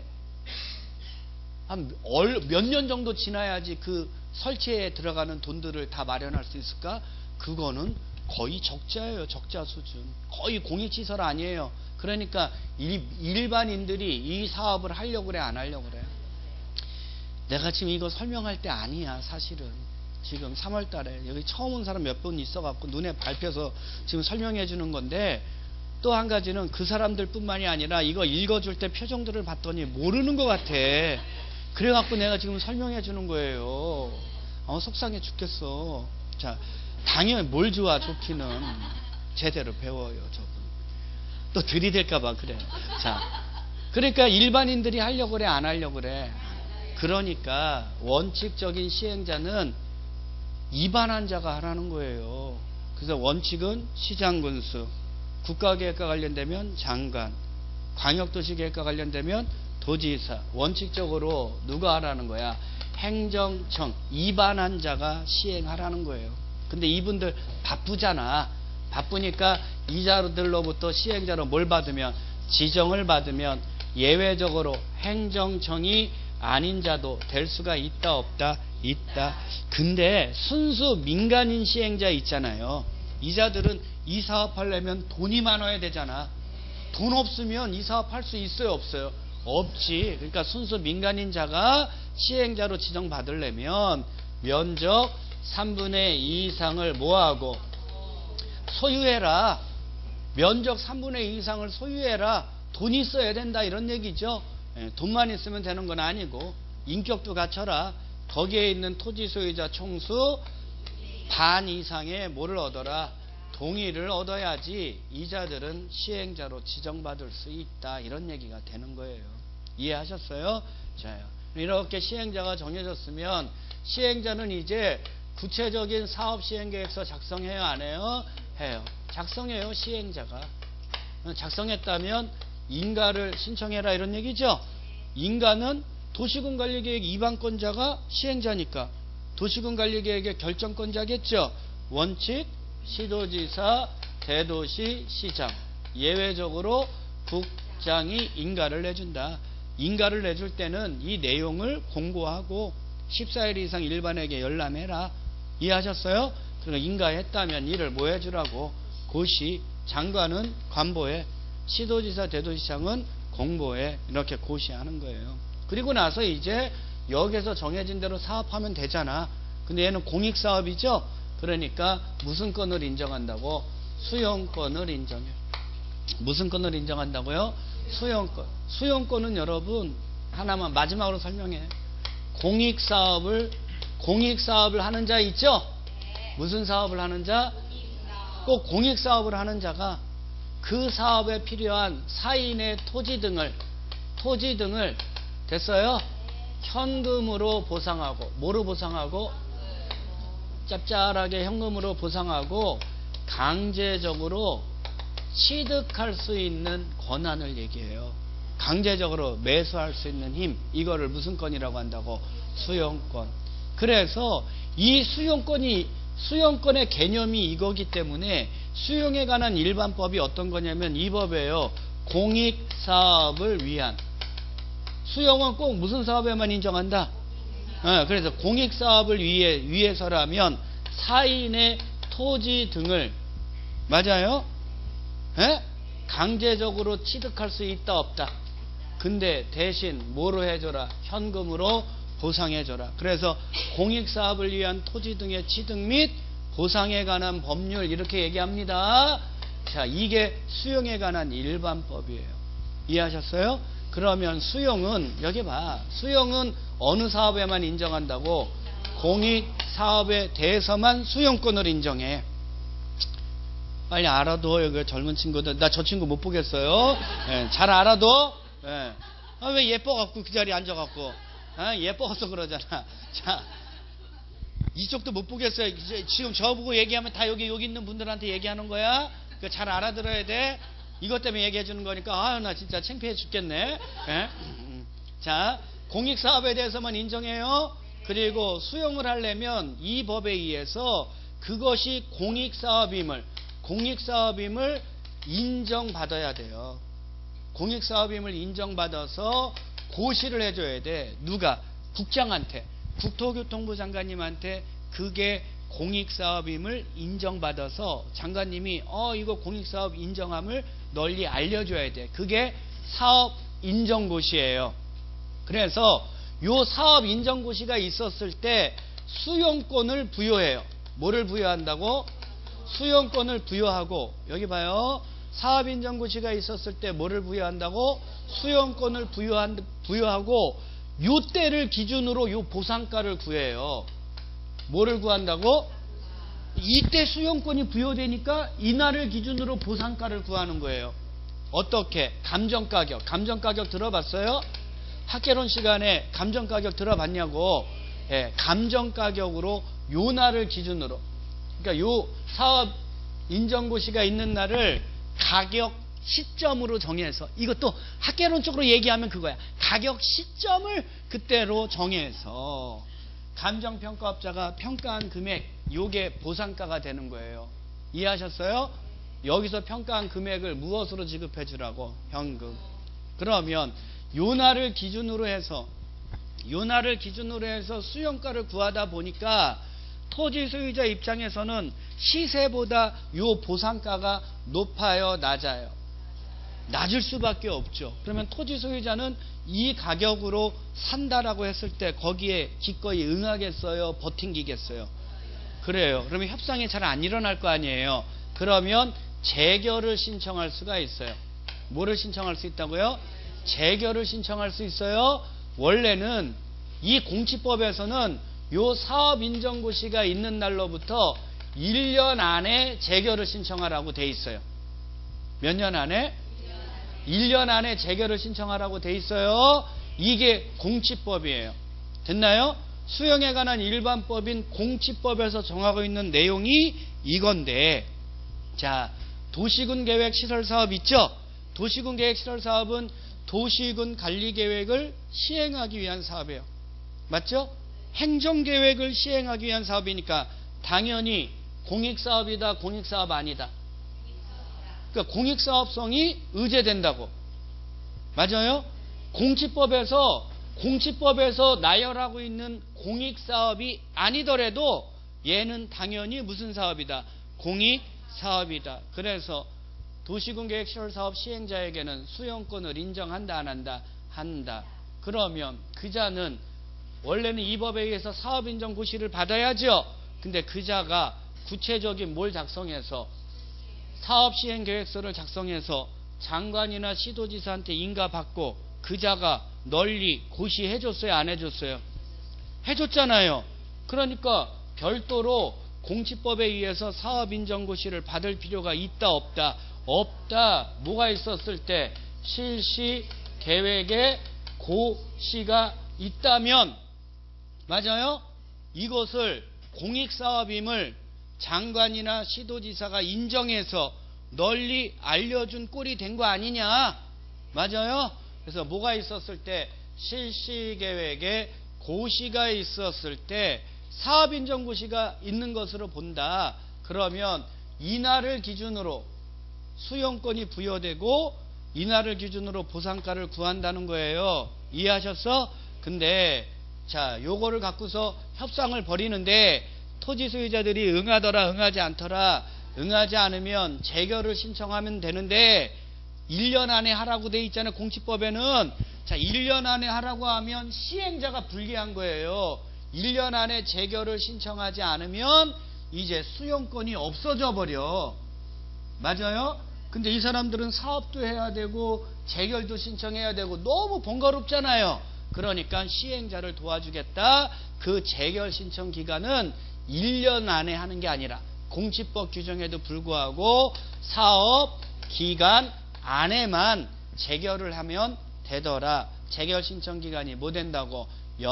한 몇 년 정도 지나야지 그 설치에 들어가는 돈들을 다 마련할 수 있을까? 그거는 거의 적자예요. 적자 수준. 거의 공익시설 아니에요. 그러니까 일, 일반인들이 이 사업을 하려고 그래, 안 하려고 그래? 내가 지금 이거 설명할 때 아니야, 사실은. 지금 삼월 달에 여기 처음 온 사람 몇 분 있어갖고 눈에 밟혀서 지금 설명해 주는 건데, 또 한 가지는 그 사람들 뿐만이 아니라 이거 읽어줄 때 표정들을 봤더니 모르는 것 같아. 그래갖고 내가 지금 설명해 주는 거예요. 어, 속상해 죽겠어. 자, 당연히 뭘 좋아, 좋기는. 제대로 배워요, 저분. 또 들이댈까봐 그래. 자, 그러니까 일반인들이 하려고 그래, 안 하려고 그래? 그러니까 원칙적인 시행자는 입안한 자가 하라는 거예요. 그래서 원칙은 시장군수, 국가계획과 관련되면 장관, 광역도시계획과 관련되면 도지사. 원칙적으로 누가 하라는 거야? 행정청, 입안한 자가 시행하라는 거예요. 근데 이분들 바쁘잖아. 바쁘니까 이자들로부터 시행자로 뭘 받으면, 지정을 받으면 예외적으로 행정청이 아닌 자도 될 수가 있다 없다? 있다. 근데 순수 민간인 시행자 있잖아요. 이자들은 이 사업 하려면 돈이 많아야 되잖아. 돈 없으면 이 사업 할 수 있어요, 없어요? 없지. 그러니까 순수 민간인자가 시행자로 지정받으려면 면적 삼분의 이 이상을 뭐하고 소유해라. 면적 삼분의 이 이상을 소유해라. 돈이 있어야 된다, 이런 얘기죠. 예, 돈만 있으면 되는 건 아니고 인격도 갖춰라. 거기에 있는 토지 소유자 총수 반 이상의 뭐를 얻어라? 동의를 얻어야지 이자들은 시행자로 지정받을 수 있다, 이런 얘기가 되는 거예요. 이해하셨어요? 자요. 이렇게 시행자가 정해졌으면 시행자는 이제 구체적인 사업 시행계획서 작성해요, 안 해요? 해요. 작성해요, 시행자가. 작성했다면 인가를 신청해라, 이런 얘기죠. 인가는 도시군관리계획 이반권자가 시행자니까 도시군관리계획의 결정권자겠죠. 원칙, 시도지사, 대도시, 시장. 예외적으로 국장이 인가를 내준다. 인가를 내줄 때는 이 내용을 공고하고 십사 일 이상 일반에게 열람해라. 이해하셨어요? 그러니까 인가했다면 이를 뭐 해주라고? 고시. 장관은 관보에, 시도지사, 대도시장은 공보에 이렇게 고시하는 거예요. 그리고 나서 이제 여기서 정해진 대로 사업하면 되잖아. 근데 얘는 공익사업이죠. 그러니까 무슨 건을 인정한다고? 수용권을 인정해. 무슨 건을 인정한다고요? 수용권. 수용권은 여러분 하나만 마지막으로 설명해. 공익사업을 공익사업을 하는 자 있죠? 무슨 사업을 하는 자? 꼭 공익사업을 하는 자가 그 사업에 필요한 사인의 토지 등을 토지 등을 됐어요? 현금으로 보상하고, 뭐로 보상하고? 짭짤하게 현금으로 보상하고 강제적으로 취득할 수 있는 권한을 얘기해요. 강제적으로 매수할 수 있는 힘, 이거를 무슨 건이라고 한다고? 수용권. 그래서 이 수용권이 수용권의 개념이 이거기 때문에 수용에 관한 일반법이 어떤 거냐면 이 법이에요. 공익사업을 위한. 수용은 꼭 무슨 사업에만 인정한다? 어, 그래서 공익사업을 위해, 위해서라면 사인의 토지 등을 맞아요? 에? 강제적으로 취득할 수 있다 없다? 근데 대신 뭐로 해줘라? 현금으로 보상해줘라. 그래서 공익사업을 위한 토지 등의 취득 및 보상에 관한 법률 이렇게 얘기합니다. 자, 이게 수용에 관한 일반법이에요. 이해하셨어요? 그러면 수용은 여기 봐. 수용은 어느 사업에만 인정한다고? 공익사업에 대해서만 수용권을 인정해. 빨리 알아둬. 여기 젊은 친구들. 나 저 친구 못 보겠어요. 네, 잘 알아둬. 네. 아, 왜 예뻐갖고 그 자리에 앉아갖고. 아, 예뻐서 그러잖아. 자, 이쪽도 못 보겠어요. 이제 지금 저보고 얘기하면 다 여기 여기 있는 분들한테 얘기하는 거야. 그 잘 알아들어야 돼. 이것 때문에 얘기해 주는 거니까 아유 나 진짜 창피해 죽겠네. 예? 자, 공익사업에 대해서만 인정해요. 그리고 수용을 하려면 이 법에 의해서 그것이 공익사업임을 공익사업임을 인정받아야 돼요. 공익사업임을 인정받아서 고시를 해줘야 돼. 누가? 국장한테, 국토교통부 장관님한테 그게 공익사업임을 인정받아서 장관님이 어 이거 공익사업 인정함을 널리 알려줘야 돼. 그게 사업 인정고시예요. 그래서 요 사업 인정고시가 있었을 때 수용권을 부여해요. 뭐를 부여한다고? 수용권을 부여하고, 여기 봐요. 사업 인정고시가 있었을 때 뭐를 부여한다고? 수용권을 부여한, 부여하고 요 때를 기준으로 요 보상가를 구해요. 뭐를 구한다고? 이때 수용권이 부여되니까 이날을 기준으로 보상가를 구하는 거예요. 어떻게? 감정가격. 감정가격 들어봤어요? 학개론 시간에 감정가격 들어봤냐고. 예, 감정가격으로 요 날을 기준으로, 그러니까 요 사업 인정고시가 있는 날을 가격 시점으로 정해서, 이것도 학개론적으로 얘기하면 그거야. 가격 시점을 그때로 정해서 감정평가업자가 평가한 금액, 요게 보상가가 되는 거예요. 이해하셨어요? 여기서 평가한 금액을 무엇으로 지급해 주라고? 현금. 그러면 요 날을 기준으로 해서 요날을 기준으로 해서 수용가를 구하다 보니까 토지 소유자 입장에서는 시세보다 요 보상가가 높아요, 낮아요? 낮을 수밖에 없죠. 그러면 토지 소유자는 이 가격으로 산다라고 했을 때 거기에 기꺼이 응하겠어요, 버팅기겠어요? 그래요. 그러면 협상이 잘 안 일어날 거 아니에요. 그러면 재결을 신청할 수가 있어요. 뭐를 신청할 수 있다고요? 재결을 신청할 수 있어요. 원래는 이 공치법에서는 요 사업인정고시가 있는 날로부터 일 년 안에 재결을 신청하라고 돼 있어요. 몇 년 안에? 일 년 안에 재결을 신청하라고 돼 있어요. 이게 공치법이에요. 됐나요? 수용에 관한 일반법인 공치법에서 정하고 있는 내용이 이건데, 자, 도시군 계획 시설 사업 있죠? 도시군 계획 시설 사업은 도시군 관리 계획을 시행하기 위한 사업이에요. 맞죠? 행정 계획을 시행하기 위한 사업이니까 당연히 공익 사업이다, 공익 사업 아니다. 그러니까 공익 사업성이 의제된다고. 맞아요? 공치법에서 공치법에서 나열하고 있는 공익 사업이 아니더라도 얘는 당연히 무슨 사업이다? 공익 사업이다. 그래서 도시군 계획 시설 사업 시행자에게는 수용권을 인정한다, 안 한다? 한다. 그러면 그자는 원래는 이 법에 의해서 사업인정 고시를 받아야죠. 근데 그자가 구체적인 뭘 작성해서 사업시행계획서를 작성해서 장관이나 시도지사한테 인가받고 그자가 널리 고시해줬어요, 안 해줬어요? 해줬잖아요. 그러니까 별도로 공치법에 의해서 사업인정고시를 받을 필요가 있다, 없다? 없다. 뭐가 있었을 때? 실시계획에 고시가 있다면, 맞아요? 이것을 공익사업임을 장관이나 시도지사가 인정해서 널리 알려준 꼴이 된 거 아니냐? 맞아요? 그래서 뭐가 있었을 때? 실시계획에 고시가 있었을 때 사업인정고시가 있는 것으로 본다. 그러면 이날을 기준으로 수용권이 부여되고 이날을 기준으로 보상가를 구한다는 거예요. 이해하셨어? 근데 자, 요거를 갖고서 협상을 벌이는데 토지 소유자들이 응하더라, 응하지 않더라. 응하지 않으면 재결을 신청하면 되는데 일 년 안에 하라고 돼 있잖아요. 공치법에는. 자, 일 년 안에 하라고 하면 시행자가 불리한 거예요. 일 년 안에 재결을 신청하지 않으면 이제 수용권이 없어져 버려. 맞아요? 근데 이 사람들은 사업도 해야 되고 재결도 신청해야 되고 너무 번거롭잖아요. 그러니까 시행자를 도와주겠다. 그 재결 신청 기간은 일 년 안에 하는 게 아니라 공치법 규정에도 불구하고 사업 기간 안에만 재결을 하면 되더라. 재결 신청 기간이 뭐 된다고?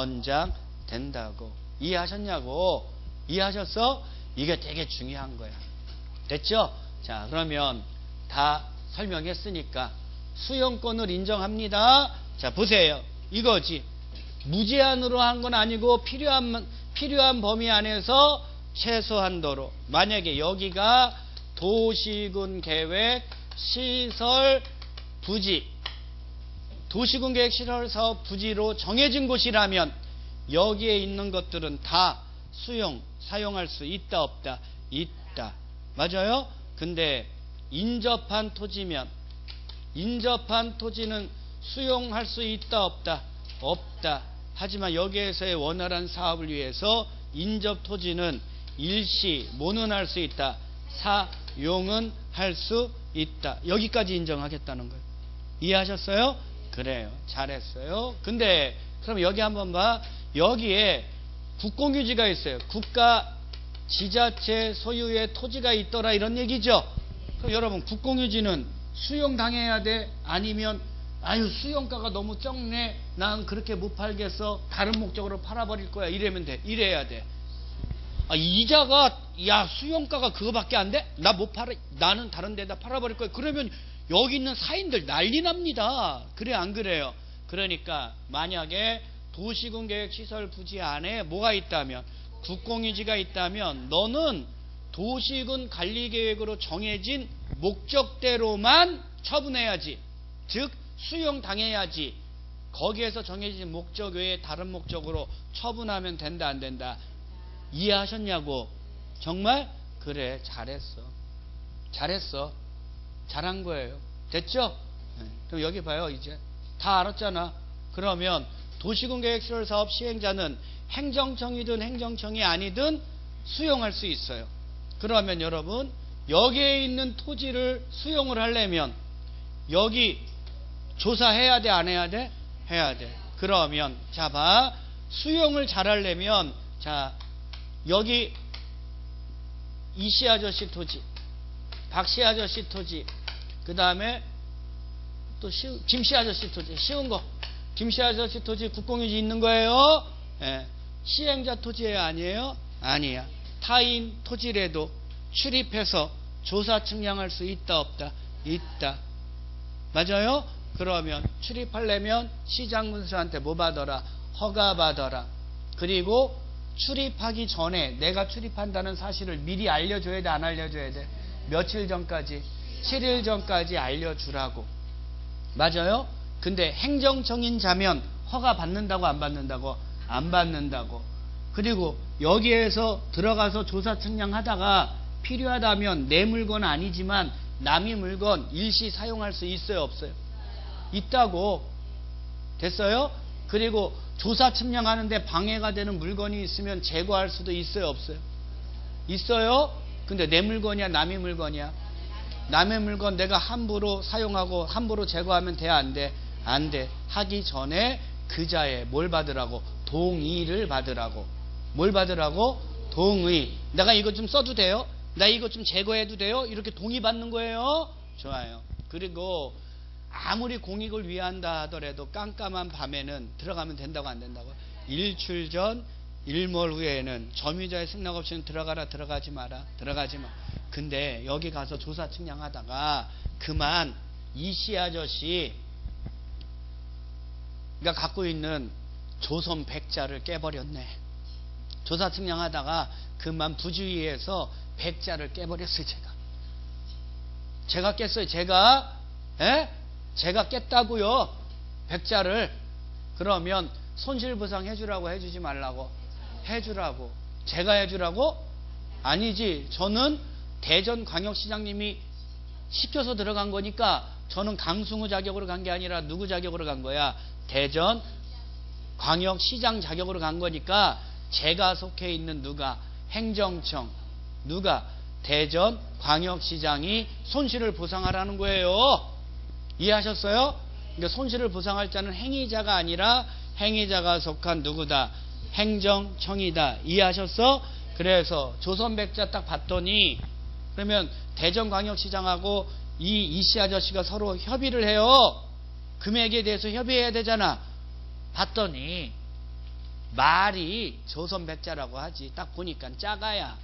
연장된다고. 이해하셨냐고? 이해하셨어? 이게 되게 중요한 거야. 됐죠? 자, 그러면 다 설명했으니까 수용권을 인정합니다. 자, 보세요. 이거지. 무제한으로 한 건 아니고 필요한 필요한 범위 안에서 최소한도로. 만약에 여기가 도시군 계획 시설 부지, 도시군 계획 시설 사업 부지로 정해진 곳이라면 여기에 있는 것들은 다 수용, 사용할 수 있다, 없다? 있다. 맞아요? 근데 인접한 토지면 인접한 토지는 수용할 수 있다, 없다? 없다. 하지만 여기에서의 원활한 사업을 위해서 인접 토지는 일시 뭐는 할 수 있다, 사용은 할 수 있다. 여기까지 인정하겠다는 거예요. 이해하셨어요? 그래요. 잘했어요. 근데 그럼 여기 한번 봐. 여기에 국공유지가 있어요. 국가 지자체 소유의 토지가 있더라, 이런 얘기죠. 그럼 여러분, 국공유지는 수용당해야 돼? 아니면 아유, 수용가가 너무 적네, 난 그렇게 못 팔겠어, 다른 목적으로 팔아버릴 거야, 이래면 돼? 이래야 돼? 아, 이자가 야 수용가가 그거밖에 안 돼? 나 못 팔아, 나는 다른 데다 팔아버릴 거야. 그러면 여기 있는 사인들 난리 납니다. 그래, 안 그래요? 그러니까 만약에 도시군 계획 시설 부지 안에 뭐가 있다면, 국공유지가 있다면 너는 도시군 관리계획으로 정해진 목적대로만 처분해야지. 즉 수용당해야지. 거기에서 정해진 목적 외에 다른 목적으로 처분하면 된다 안 된다. 이해하셨냐고. 정말? 그래, 잘했어. 잘했어. 잘한 거예요. 됐죠? 네. 그럼 여기 봐요. 이제 다 알았잖아. 그러면 도시군계획시설사업 시행자는 행정청이든 행정청이 아니든 수용할 수 있어요. 그러면 여러분, 여기에 있는 토지를 수용을 하려면 여기 조사해야 돼 안 해야 돼? 해야 돼. 그러면 자 봐, 수용을 잘 하려면 자 여기 이씨 아저씨 토지, 박씨 아저씨 토지, 그 다음에 또 김씨 아저씨 토지, 쉬운 거 김씨 아저씨 토지 국공유지 있는 거예요. 예. 시행자 토지예요 아니에요? 아니야. 타인 토지라도 출입해서 조사 측량할 수 있다 없다? 있다. 맞아요? 그러면 출입하려면 시장군수한테 뭐 받아라? 허가 받아라. 그리고 출입하기 전에 내가 출입한다는 사실을 미리 알려줘야 돼 안 알려줘야 돼? 며칠 전까지? 칠 일 전까지 알려주라고. 맞아요? 근데 행정청인 자면 허가 받는다고 안 받는다고? 안 받는다고. 그리고 여기에서 들어가서 조사 측량하다가 필요하다면 내 물건 아니지만 남의 물건 일시 사용할 수 있어요 없어요? 있다고. 됐어요? 그리고 조사 측량하는데 방해가 되는 물건이 있으면 제거할 수도 있어요 없어요? 있어요? 근데 내 물건이야 남의 물건이야? 남의 물건 내가 함부로 사용하고 함부로 제거하면 돼 안 돼? 안 돼. 하기 전에 그자의 뭘 받으라고? 동의를 받으라고. 뭘 받으라고? 동의. 내가 이거 좀 써도 돼요? 나 이거 좀 제거해도 돼요? 이렇게 동의 받는 거예요. 좋아요. 그리고 아무리 공익을 위한다 하더라도 깜깜한 밤에는 들어가면 된다고 안 된다고? 일출 전 일몰 후에는 점유자의 승낙 없이는 들어가라 들어가지 마라 들어가지 마. 근데 여기 가서 조사 측량하다가 그만 이씨 아저씨 가 갖고 있는 조선 백자를 깨버렸네. 조사 측량하다가 그만 부주의해서 백자를 깨버렸어요. 제가 제가 깼어요. 제가 에? 제가 깼다고요. 백자를. 그러면 손실보상 해주라고 해주지 말라고? 해주라고. 제가 해주라고? 아니지. 저는 대전광역시장님이 시켜서 들어간 거니까 저는 강승우 자격으로 간 게 아니라 누구 자격으로 간 거야? 대전광역시장 자격으로 간 거니까 제가 속해 있는 누가? 행정청. 누가? 대전광역시장이 손실을 보상하라는 거예요. 이해하셨어요? 그러니까 손실을 보상할 자는 행위자가 아니라 행위자가 속한 누구다? 행정청이다. 이해하셨어? 그래서 조선백자 딱 봤더니 그러면 대전광역시장하고 이 이씨 아저씨가 서로 협의를 해요. 금액에 대해서 협의해야 되잖아. 봤더니 말이 조선백자라고 하지. 딱 보니까 작아야.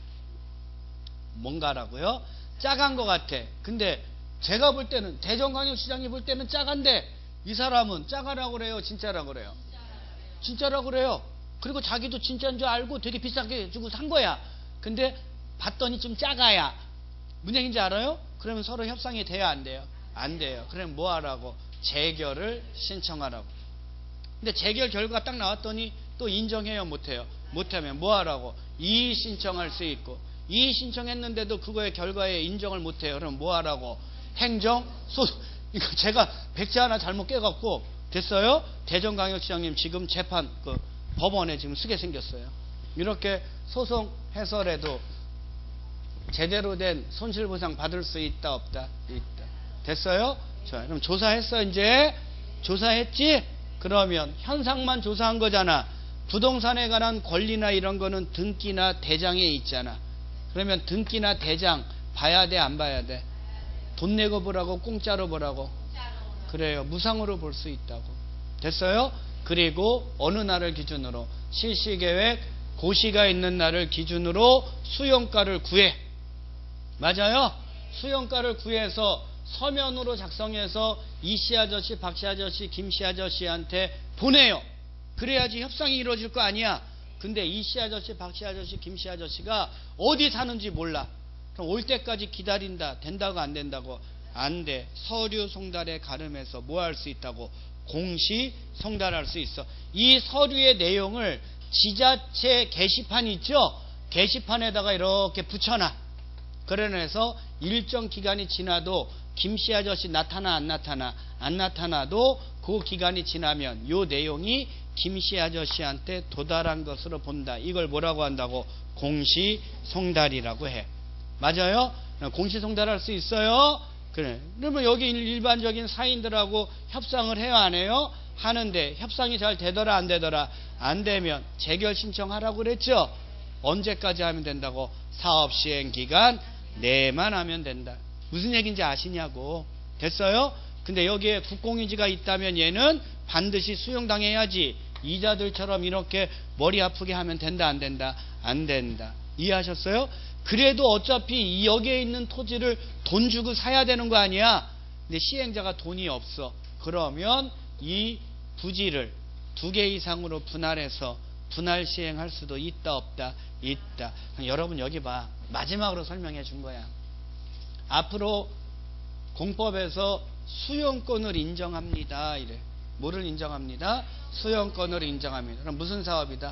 뭔가라고요? 작은 것 같아. 근데 제가 볼 때는 대전광역시장이 볼 때는 작은데 이 사람은 작아라고 그래요? 진짜라고 그래요? 진짜라고 그래요. 그리고 자기도 진짜인 줄 알고 되게 비싸게 주고 산 거야. 근데 봤더니 좀 작아야. 무슨 얘기인지 알아요? 그러면 서로 협상이 돼야 안 돼요? 안 돼요. 그럼 뭐 하라고? 재결을 신청하라고. 근데 재결 결과가 딱 나왔더니 또 인정해요 못해요? 못하면 뭐 하라고? 이의 신청할 수 있고 이의 신청했는데도 그거의 결과에 인정을 못해요. 그럼 뭐 하라고? 행정 소송. 이거 제가 백자 하나 잘못 깨갖고 됐어요? 대전광역시장님 지금 재판 그 법원에 지금 쓰게 생겼어요. 이렇게 소송 해설에도 제대로 된 손실보상 받을 수 있다 없다? 있다. 됐어요? 자, 그럼 조사했어 이제? 조사했지? 그러면 현상만 조사한 거잖아. 부동산에 관한 권리나 이런 거는 등기나 대장에 있잖아. 그러면 등기나 대장 봐야 돼 안 봐야 돼? 돈 내고 보라고 공짜로 보라고? 그래요. 무상으로 볼 수 있다고. 됐어요? 그리고 어느 날을 기준으로? 실시계획 고시가 있는 날을 기준으로 수용가를 구해. 맞아요? 수용가를 구해서 서면으로 작성해서 이씨 아저씨, 박씨 아저씨, 김씨 아저씨한테 보내요. 그래야지 협상이 이루어질 거 아니야. 근데 이씨 아저씨, 박씨 아저씨, 김씨 아저씨가 어디 사는지 몰라. 그럼 올 때까지 기다린다. 된다고 안 된다고? 안 돼. 서류 송달에 가름해서 뭐 할 수 있다고? 공시 송달할 수 있어. 이 서류의 내용을 지자체 게시판 있죠? 게시판에다가 이렇게 붙여놔. 그래서 일정 기간이 지나도 김씨 아저씨 나타나 안 나타나 안 나타나도 그 기간이 지나면 요 내용이 김씨 아저씨한테 도달한 것으로 본다. 이걸 뭐라고 한다고? 공시송달이라고 해. 맞아요? 공시송달할 수 있어요? 그래. 그러면 여기 일반적인 사인들하고 협상을 해요, 안 해요? 하는데 협상이 잘 되더라, 안 되더라? 안 되면 재결 신청하라고 그랬죠? 언제까지 하면 된다고? 사업 시행 기간 내만 하면 된다. 무슨 얘기인지 아시냐고. 됐어요? 근데 여기에 국공유지가 있다면 얘는 반드시 수용당해야지. 이자들처럼 이렇게 머리 아프게 하면 된다, 안 된다? 안 된다. 이해하셨어요? 그래도 어차피 여기에 있는 토지를 돈 주고 사야 되는 거 아니야? 근데 시행자가 돈이 없어. 그러면 이 부지를 두 개 이상으로 분할해서 분할 시행할 수도 있다, 없다? 있다. 여러분 여기 봐. 마지막으로 설명해 준 거야. 앞으로 공법에서 수용권을 인정합니다. 이래. 뭐를 인정합니다? 수용권을 인정합니다. 그럼 무슨 사업이다?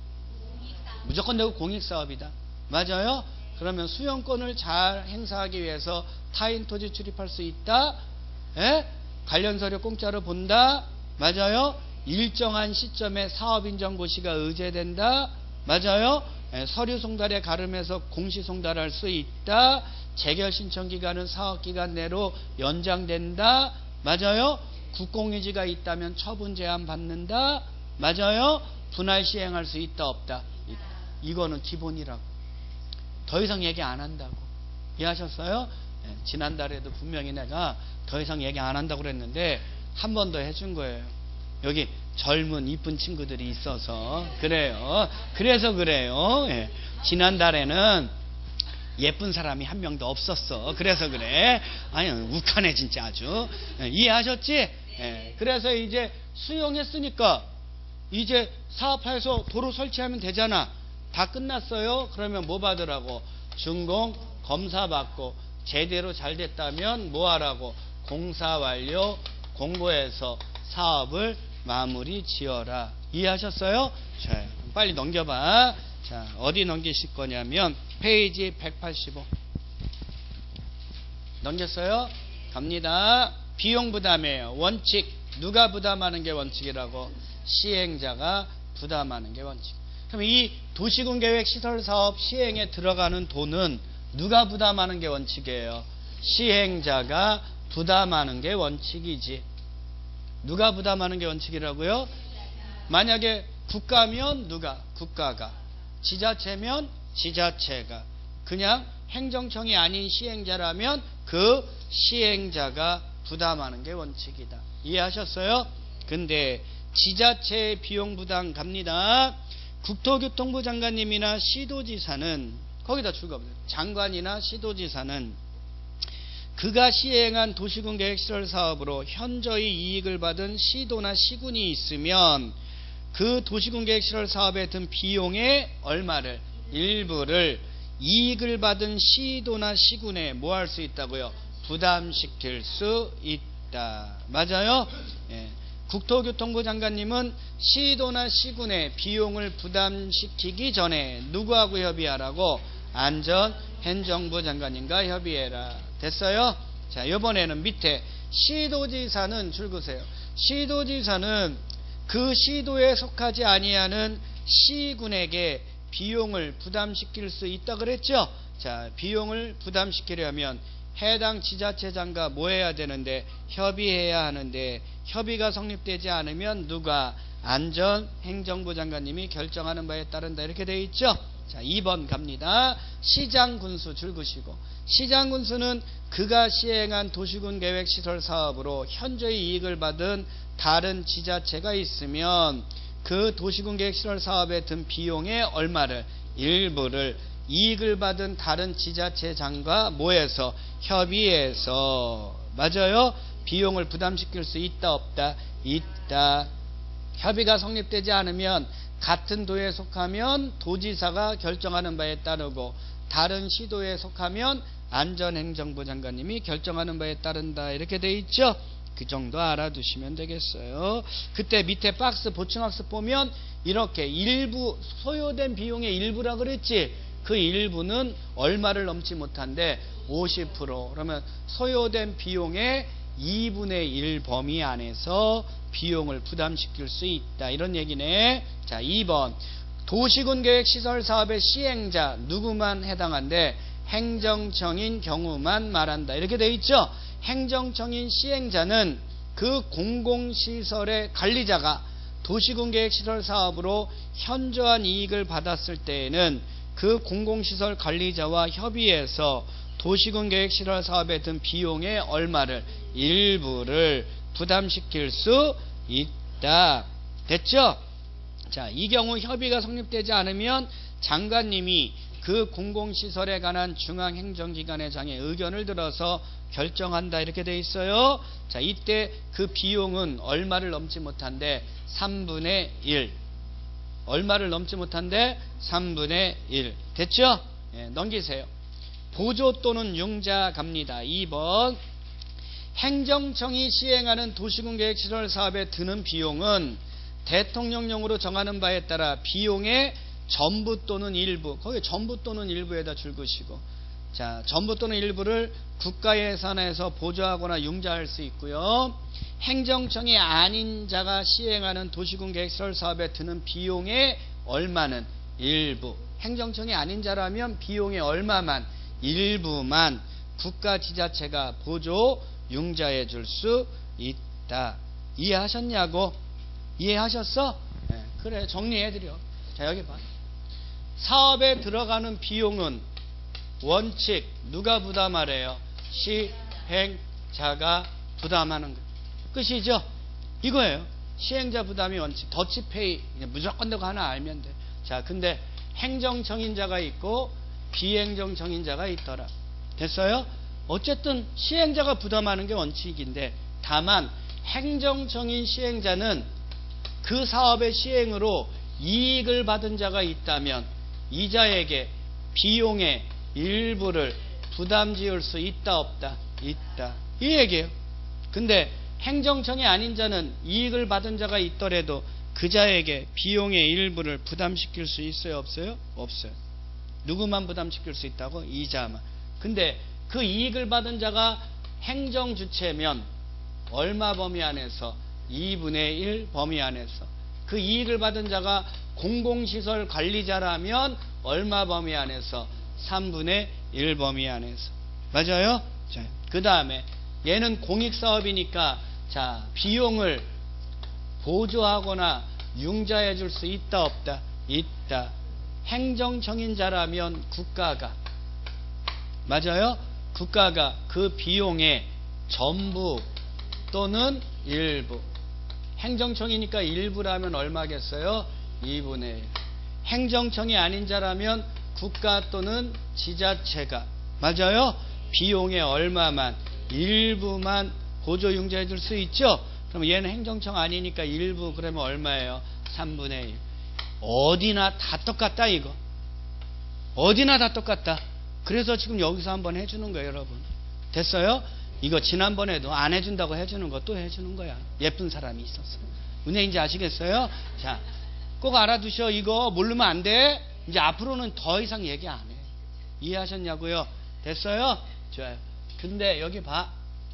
무조건 내고 공익사업이다. 맞아요? 그러면 수용권을 잘 행사하기 위해서 타인 토지 출입할 수 있다. 예? 관련 서류 공짜로 본다. 맞아요? 일정한 시점에 사업인정고시가 의제된다. 맞아요? 예, 서류 송달에 가름해서 공시 송달할 수 있다. 재결 신청 기간은 사업 기간 내로 연장된다. 맞아요? 국공유지가 있다면 처분 제한 받는다. 맞아요? 분할 시행할 수 있다, 없다? 있다. 이거는 기본이라고. 더 이상 얘기 안 한다고. 이해하셨어요? 네, 지난달에도 분명히 내가 더 이상 얘기 안 한다고 그랬는데 한 번 더 해준 거예요. 여기 젊은 이쁜 친구들이 있어서 그래요. 그래서 그래요. 네, 지난달에는 예쁜 사람이 한 명도 없었어. 그래서 그래. 아니 욱하네 진짜 아주. 네, 이해하셨지? 네, 그래서 이제 수용했으니까 이제 사업해서 도로 설치하면 되잖아. 다 끝났어요. 그러면 뭐 받으라고? 준공 검사 받고 제대로 잘 됐다면 뭐 하라고? 공사 완료 공고해서 사업을 마무리 지어라. 이해하셨어요? 자, 빨리 넘겨봐. 자, 어디 넘기실 거냐면 페이지 백팔십오. 넘겼어요? 갑니다. 비용 부담이에요. 원칙. 누가 부담하는 게 원칙이라고? 시행자가 부담하는 게 원칙. 그럼 이 도시군계획 시설사업 시행에 들어가는 돈은 누가 부담하는 게 원칙이에요? 시행자가 부담하는 게 원칙이지. 누가 부담하는 게 원칙이라고요? 만약에 국가면 누가? 국가가. 지자체면 지자체가. 그냥 행정청이 아닌 시행자라면 그 시행자가 부담하는 게 원칙이다. 이해하셨어요? 근데 지자체 비용 부담 갑니다. 국토교통부 장관님이나 시도지사는 거기다 줄거든요. 장관이나 시도지사는 그가 시행한 도시군 계획시설 사업으로 현저히 이익을 받은 시도나 시군이 있으면 그 도시군 계획시설 사업에 든 비용의 얼마를? 일부를 이익을 받은 시도나 시군에 뭐 할 수 있다고요? 부담시킬 수 있다. 맞아요? 예. 국토교통부 장관님은 시도나 시군의 비용을 부담시키기 전에 누구하고 협의하라고? 안전행정부 장관님과 협의해라. 됐어요? 자, 이번에는 밑에 시도지사는 줄그세요. 시도지사는 그 시도에 속하지 아니하는 시군에게 비용을 부담시킬 수 있다 그랬죠? 자, 비용을 부담시키려면 해당 지자체장과 뭐 해야 되는데? 협의해야 하는데 협의가 성립되지 않으면 누가? 안전행정부 장관님이 결정하는 바에 따른다. 이렇게 되어 있죠? 자, 이 번 갑니다. 시장군수 줄그시고 시장군수는 그가 시행한 도시군 계획 시설 사업으로 현저히 이익을 받은 다른 지자체가 있으면 그 도시군 계획 시설 사업에 든 비용의 얼마를? 일부를 이익을 받은 다른 지자체장과 모여서 협의해서 맞아요? 비용을 부담시킬 수 있다 없다? 있다. 협의가 성립되지 않으면 같은 도에 속하면 도지사가 결정하는 바에 따르고 다른 시도에 속하면 안전행정부 장관님이 결정하는 바에 따른다. 이렇게 돼 있죠? 그 정도 알아두시면 되겠어요. 그때 밑에 박스 보충학습 보면 이렇게 일부 소요된 비용의 일부라 그랬지. 그 일부는 얼마를 넘지 못한데 오십 퍼센트. 그러면 소요된 비용의 이분의 일 범위 안에서 비용을 부담시킬 수 있다. 이런 얘기네. 자, 이 번. 도시군 계획 시설 사업의 시행자 누구만 해당한데 행정청인 경우만 말한다. 이렇게 되어 있죠. 행정청인 시행자는 그 공공시설의 관리자가 도시군 계획 시설 사업으로 현저한 이익을 받았을 때에는 그 공공시설 관리자와 협의해서 도시군 계획 시설 사업에 든 비용의 얼마를 일부를 부담시킬 수 있다. 됐죠? 자, 이 경우 협의가 성립되지 않으면 장관님이 그 공공시설에 관한 중앙행정기관의 장에 의견을 들어서 결정한다. 이렇게 돼 있어요. 자, 이때 그 비용은 얼마를 넘지 못한데 삼분의 일. 얼마를 넘지 못한데 삼분의 일. 됐죠? 예, 넘기세요. 보조 또는 융자 갑니다. 이 번. 행정청이 시행하는 도시군 계획 시설 사업에 드는 비용은 대통령령으로 정하는 바에 따라 비용의 전부 또는 일부, 거기 전부 또는 일부에다 줄 것이고, 자, 전부 또는 일부를 국가 예산에서 보조하거나 융자할 수 있고요. 행정청이 아닌 자가 시행하는 도시군 계획 시설 사업에 드는 비용의 얼마는 일부. 행정청이 아닌 자라면 비용의 얼마만, 일부만 국가 지자체가 보조 융자해 줄 수 있다. 이해하셨냐고? 이해하셨어? 네, 그래, 정리해드려. 자, 여기 봐. 사업에 들어가는 비용은 원칙 누가 부담하래요? 시행자가 부담하는 거. 끝이죠? 이거예요. 시행자 부담이 원칙. 더치페이 무조건 되고 하나 알면 돼. 자, 근데 행정청인자가 있고 비행정청인자가 있더라. 됐어요? 어쨌든 시행자가 부담하는 게 원칙인데, 다만 행정청인 시행자는 그 사업의 시행으로 이익을 받은 자가 있다면 이자에게 비용의 일부를 부담 지을 수 있다 없다? 있다. 이 얘기예요. 근데 행정청이 아닌 자는 이익을 받은 자가 있더라도 그 자에게 비용의 일부를 부담시킬 수 있어요 없어요? 없어요. 누구만 부담시킬 수 있다고? 이자만. 근데 그 이익을 받은 자가 행정주체면 얼마 범위 안에서? 이분의 일 범위 안에서. 그 이익을 받은 자가 공공시설 관리자라면 얼마 범위 안에서? 삼분의 일 범위 안에서. 맞아요? 자, 그 다음에 얘는 공익사업이니까 자, 비용을 보조하거나 융자해 줄 수 있다 없다? 있다. 행정청인자라면 국가가, 맞아요? 국가가 그 비용의 전부 또는 일부. 행정청이니까 일부라면 얼마겠어요? 이분의 일. 행정청이 아닌 자라면 국가 또는 지자체가, 맞아요? 비용의 얼마만, 일부만 보조 융자해 줄 수 있죠? 그럼 얘는 행정청 아니니까 일부, 그러면 얼마예요? 삼분의 일. 어디나 다 똑같다 이거. 어디나 다 똑같다. 그래서 지금 여기서 한번 해주는 거예요 여러분. 됐어요? 이거 지난번에도 안 해준다고 해주는 거 또 해주는 거야. 예쁜 사람이 있었어. 무슨 얘기인지 아시겠어요? 자, 꼭 알아두셔. 이거 모르면 안 돼. 이제 앞으로는 더 이상 얘기 안 해. 이해하셨냐고요? 됐어요? 좋아요. 근데 여기 봐.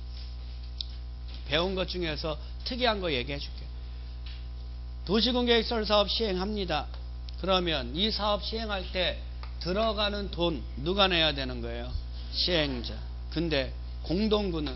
배운 것 중에서 특이한 거 얘기해 줄게. 도시군계획시설 사업 시행합니다. 그러면 이 사업 시행할 때 들어가는 돈 누가 내야 되는 거예요? 시행자. 근데 공동구는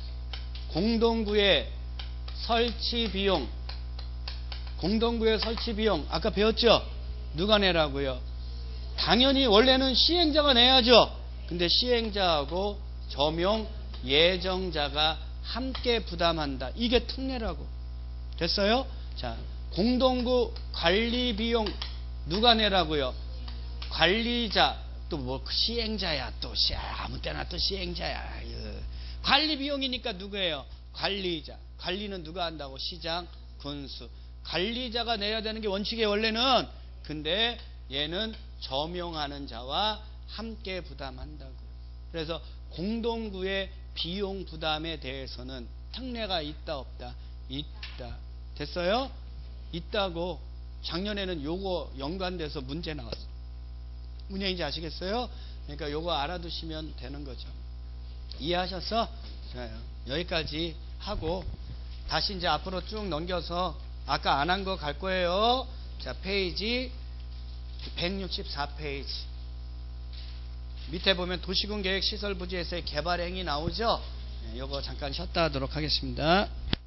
공동구의 설치 비용, 공동구의 설치 비용 아까 배웠죠? 누가 내라고요? 당연히 원래는 시행자가 내야죠. 근데 시행자하고 점용 예정자가 함께 부담한다. 이게 특례라고. 됐어요? 자, 공동구 관리 비용 누가 내라고요? 관리자. 또 뭐 시행자야. 또 아무 때나 또 시행자야. 관리 비용이니까 누구예요? 관리자. 관리는 누가 한다고? 시장, 군수. 관리자가 내야 되는 게 원칙이에요 원래는. 근데 얘는 점용하는 자와 함께 부담한다고. 그래서 공동구의 비용 부담에 대해서는 특례가 있다 없다? 있다. 됐어요? 있다고. 작년에는 요거 연관돼서 문제 나왔어요. 문제인지 아시겠어요? 그러니까 요거 알아두시면 되는 거죠. 이해하셨어? 좋아요. 여기까지 하고 다시 이제 앞으로 쭉 넘겨서 아까 안 한 거 갈 거예요. 자, 페이지 백육십사 페이지. 밑에 보면 도시군계획시설부지에서의 개발행위 나오죠? 네, 요거 잠깐 쉬었다 하도록 하겠습니다.